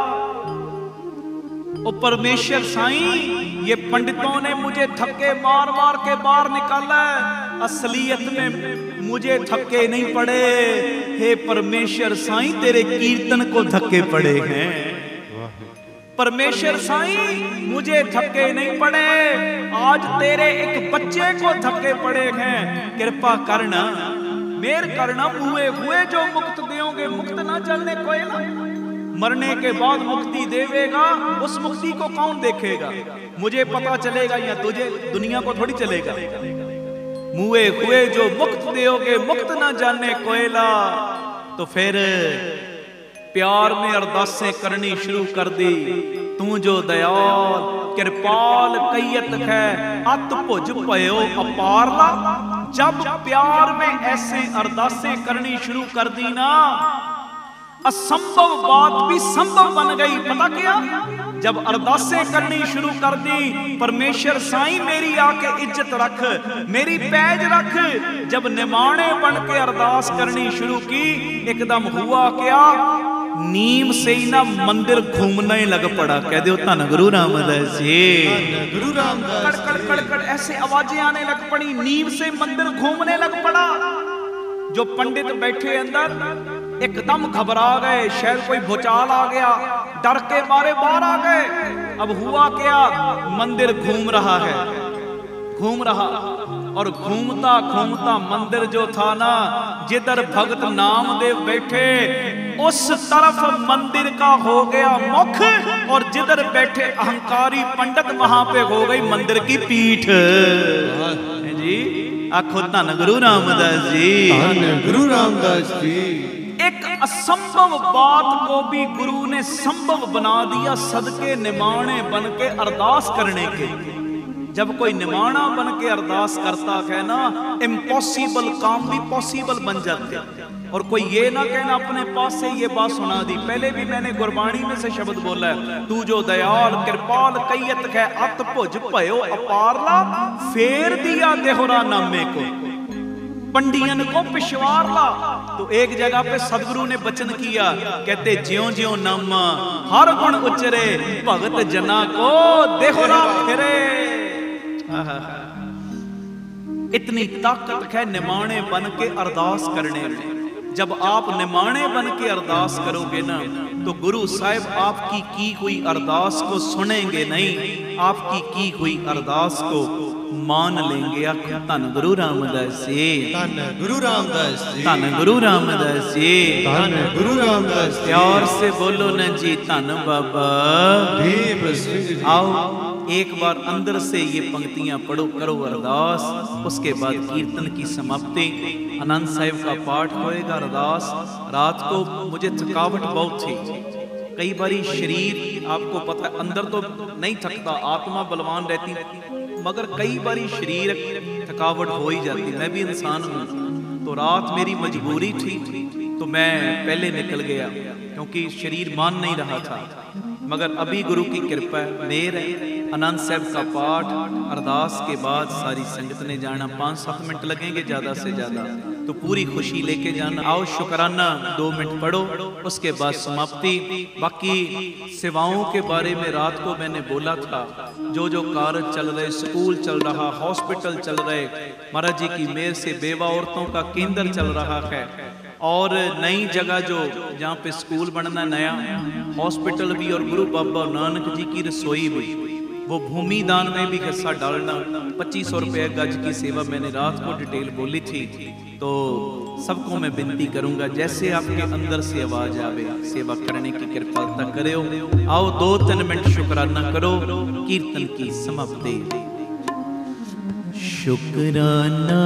ओ परमेश्वर साईं, ये पंडितों ने मुझे धक्के मार मार के बाहर निकाला, असलियत में मुझे धक्के नहीं पड़े। हे परमेश्वर साईं, तेरे कीर्तन को धक्के पड़े हैं। परमेश्वर साईं, मुझे धक्के नहीं पड़े, आज तेरे एक बच्चे को धक्के पड़े हैं। कृपा करना, मेर करना, हुए हुए जो मुक्त देओगे, मुक्त ना चलने कोई ना। मरने के बाद मुक्ति देवेगा, उस मुक्ति को कौन देखेगा, मुझे पता चलेगा या तुझे, दुनिया को थोड़ी चलेगा। मुए हुए जो मुक्त देओगे, मुक्त ना जाने कोयला। तो फिर प्यार में अरदासें करनी शुरू कर दी। तू जो दयाल कृपाल कैयत है, अत भुज पयो अपारला। जब प्यार में ऐसे अरदासें करनी शुरू कर दी ना, असंभव बात भी संभव बन गई। पता क्या, जब अरदासें करनी शुरू कर दी, परमेश्वर साईं मेरी आके इज्जत रख, मेरी पैज रख। जब निमाणे बन के अरदास करनी शुरू की, एकदम हुआ क्या, नीम से ही ना मंदिर घूमने लग पड़ा। कह दो धन गुरु रामदास जी। धन गुरु रामदास कड़ कड़ कड़ ऐसे आवाजें आने लग पड़ी, नीम से मंदिर घूमने लग पड़ा। जो पंडित बैठे अंदर एकदम घबरा गए, शायद कोई भूचाल आ गया, डर के मारे बाहर आ गए। अब हुआ क्या, मंदिर घूम रहा है, घूम रहा, और घूमता घूमता मंदिर जो था ना, जिधर भगत नामदेव बैठे उस तरफ मंदिर का हो गया मुख, और जिधर बैठे अहंकारी पंडित वहां पे हो गई मंदिर की पीठ। जी आखो धन गुरु रामदास जी। धन गुरु रामदास जी। एक असंभव बात को भी गुरु ने संभव बना दिया, सदके निमाणे बन के अरदास करने के। जब कोई निमाणा बन के अरदास करता है ना, इम्पॉसिबल काम भी पॉसिबल बन जाते। और कोई ये ना कहना अपने पास से ये बात सुना दी। पहले भी मैंने गुरबाणी में से शब्द बोला है, तू जो दयाल कृपाल कईयत है अत भुज भयो अपारला, फेर दिया देहरा नामे को पंडियन को पिछवारला। तो एक जगह पे सदगुरु ने वचन किया, कहते ज्यों ज्यों नामा हर गुण उचरे, भगत जना को देहरा फिरे। इतनी ताकत है निमाणे बन के अरदास करने में। जब आप निमाणे बन के अरदास करोगे ना, तो गुरु साहिब आपकी की हुई अरदास को सुनेंगे नहीं, आपकी की हुई अरदास को मान लेंगे। धन गुरु रामदास जी। धन गुरु रामदास जी। धन गुरु रामदास जी। धन गुरु रामदास जी। प्यार से बोलो न जी धन बाबा। आओ एक बार अंदर से ये पंक्तियां पढ़ो, करो अरदास, उसके बाद कीर्तन की समाप्ति, आनंद साहिब का पाठ होएगा, अरदास। रात को मुझे थकावट बहुत थी, कई बारी शरीर आपको पता है अंदर तो नहीं थकता, आत्मा बलवान रहती, मगर कई बारी शरीर थकावट हो ही जाती। मैं भी इंसान हूँ, तो रात मेरी मजबूरी थी तो मैं पहले निकल गया क्योंकि शरीर मान नहीं रहा था। मगर अभी गुरु की कृपा है, मेर है। आनंद साहब का पाठ अरदास के बाद सारी संगत ने जाना, 5-7 मिनट लगेंगे ज़्यादा से ज़्यादा, तो पूरी खुशी लेके जाना। आओ शुक्राना 2 मिनट पढ़ो, उसके बाद समाप्ति। बाकी सेवाओं के बारे में रात को मैंने बोला था, जो जो कार्य चल रहे, स्कूल चल रहा, हॉस्पिटल चल रहे, महाराज जी की मेहर से बेवा औरतों का केंद्र चल रहा है, और नई जगह जो जहाँ पे स्कूल बनना, नया हॉस्पिटल भी, और गुरु बाबा नानक जी की रसोई भी, वो भूमि दान में भी हिस्सा डालना। 2500 रुपये गज की सेवा मैंने रात को डिटेल बोली थी। तो सबको मैं विनती करूंगा, जैसे आपके अंदर से आवाज आवे, सेवा करने की कृपालता करो। आओ 2-3 मिनट शुक्राना करो, कीर्तन की समाप्ति। शुक्राना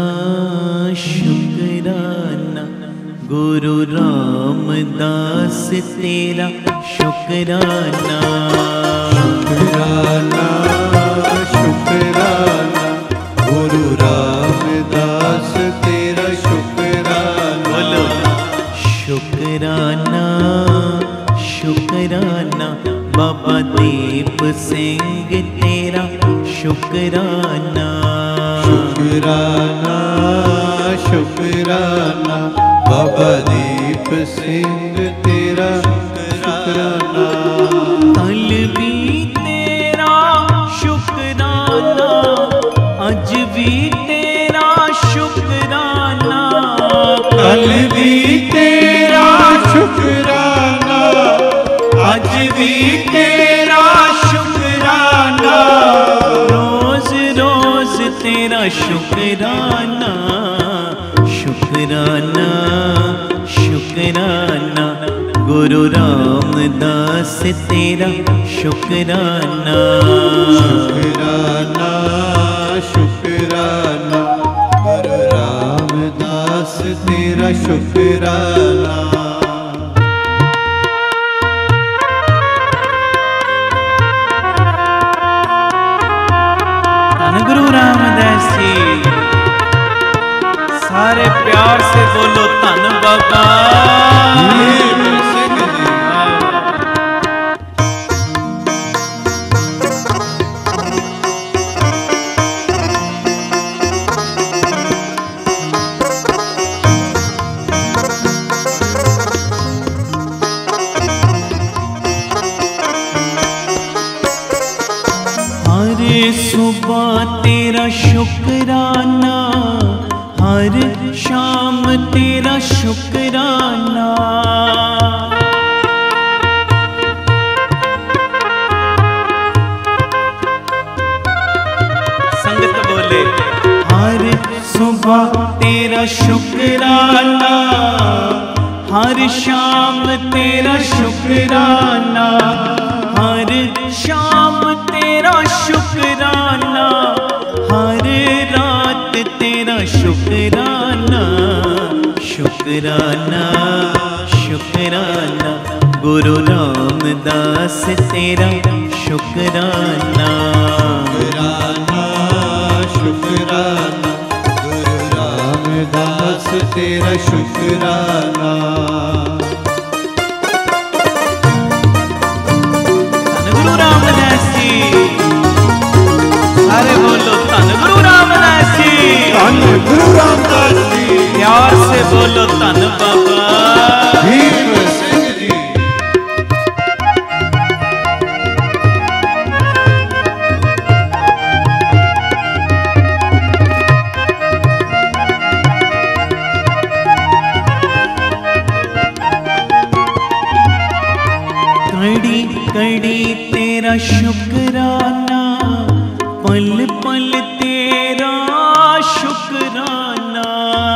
शुक्राना गुरु रामदास तेरा, शुक्राना शुक्राना शुक्राना गुरु रामदास तेरा, शुक्राना। बोलो शुक्राना शुक्राना बाबा दीप सिंह तेरा, शुक्राना शुक्राना शुक्राना बाबा दीप सिंह तेरा, शुक्राना। कल भी तेरा शुक्राना, आज भी तेरा शुक्राना, कल भी तेरा शुक्राना, आज भी तेरा शुक्राना, रोज रोज तेरा शुक्राना, शुक्राना शुक्राना गुरु रामदास तेरा, शुक्राना शुक्राना शुक्राना गुरु रामदास तेरा, शुक्राना। धन गुरु रामदास जी। सारे प्यार से बोलो धन बाबा। सुबह तेरा शुक्राना, हर शाम तेरा शुक्राना। संगत बोले, हर सुबह तेरा शुक्राना, हर शाम तेरा शुक्राना, हर शाम तेरा शुक्राना, हर रात तेरा शुक्राना। शुक्राना शुक्राना गुरु रामदास तेरा शुक्राना। शुक्राना शुक्राना गुरु रामदास तेरा शुक्राना। गुरु रामदास जी, अरे बोलो धन गुरु रामदास जी, धन गुरु रामदास जी। प्यार से बोलो धन बाबा भीम सिंह जी। कड़ी कड़ी तेरा शुक्राना, पल पल तेरा शुक्राना।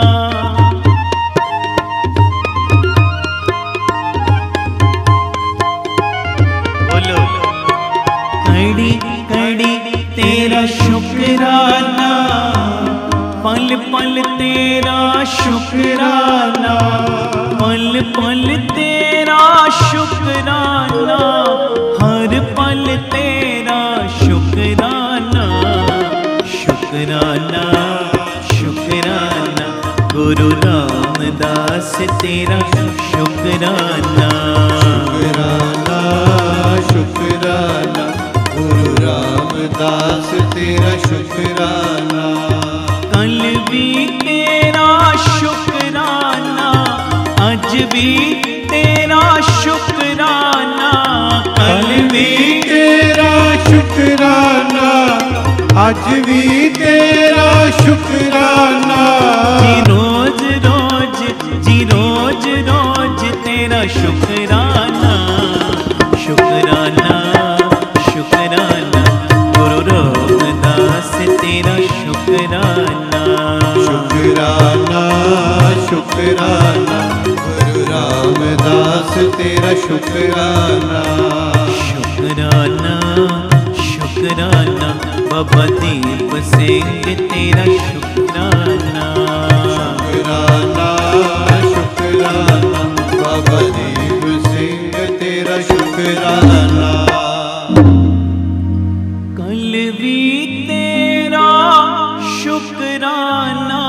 बोलो, कड़ी कड़ी तेरा शुक्राना, पल पल तेरा शुक्राना, पल पल तेरा शुक्राना, हर पल तेरा शुक्राना। शुक्राना शुक्राना गुरु रामदास तेरा शुक्राना। शुक्राना शुक्राना गुरु रामदास तेरा शुक्राना। कल भी तेरा शुक्राना, आज भी तेरा शुक्राना। कल भी तेरा शुक्राना, आज भी तेरा शुक्राना। जी रोज रोज, जी रोज रोज तेरा शुक्राना। शुक्राना शुक्राना गुरु रामदास तेरा शुक्राना। शुक्राना शुक्राना गुरु रामदास तेरा शुक्राना। शुक्राना शुक्राना बाबा दीप सिंह तेरा शुक्राना। शुक्राना शुक्राना बाबा दीप सिंह तेरा शुक्राना। कल भी तेरा शुक्राना,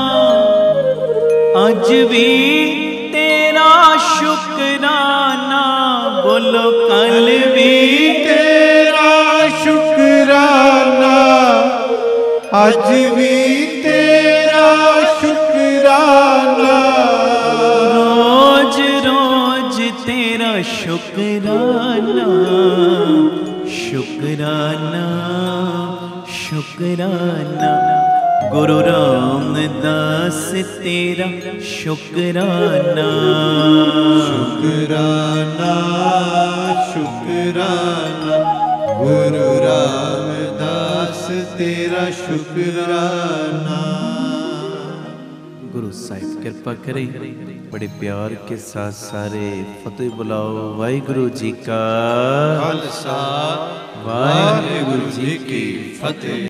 आज भी तेरा शुक्राना। बोलो, कल भी तेरा शुक्राना, आज भी तेरा शुक्राना। रोज रोज तेरा शुक्राना। शुक्राना शुक्राना गुरु रामदास तेरा शुक्राना। शुक्राना शुक्राना गुरु रामदास तेरा शुक्राना। गुरु साहिब कृपा करें, बड़े प्यार के साथ सारे फतेह बुलाओ। वाहिगुरु जी का खालसा वाहिगुरु वाहिगुरु जी की फतेह।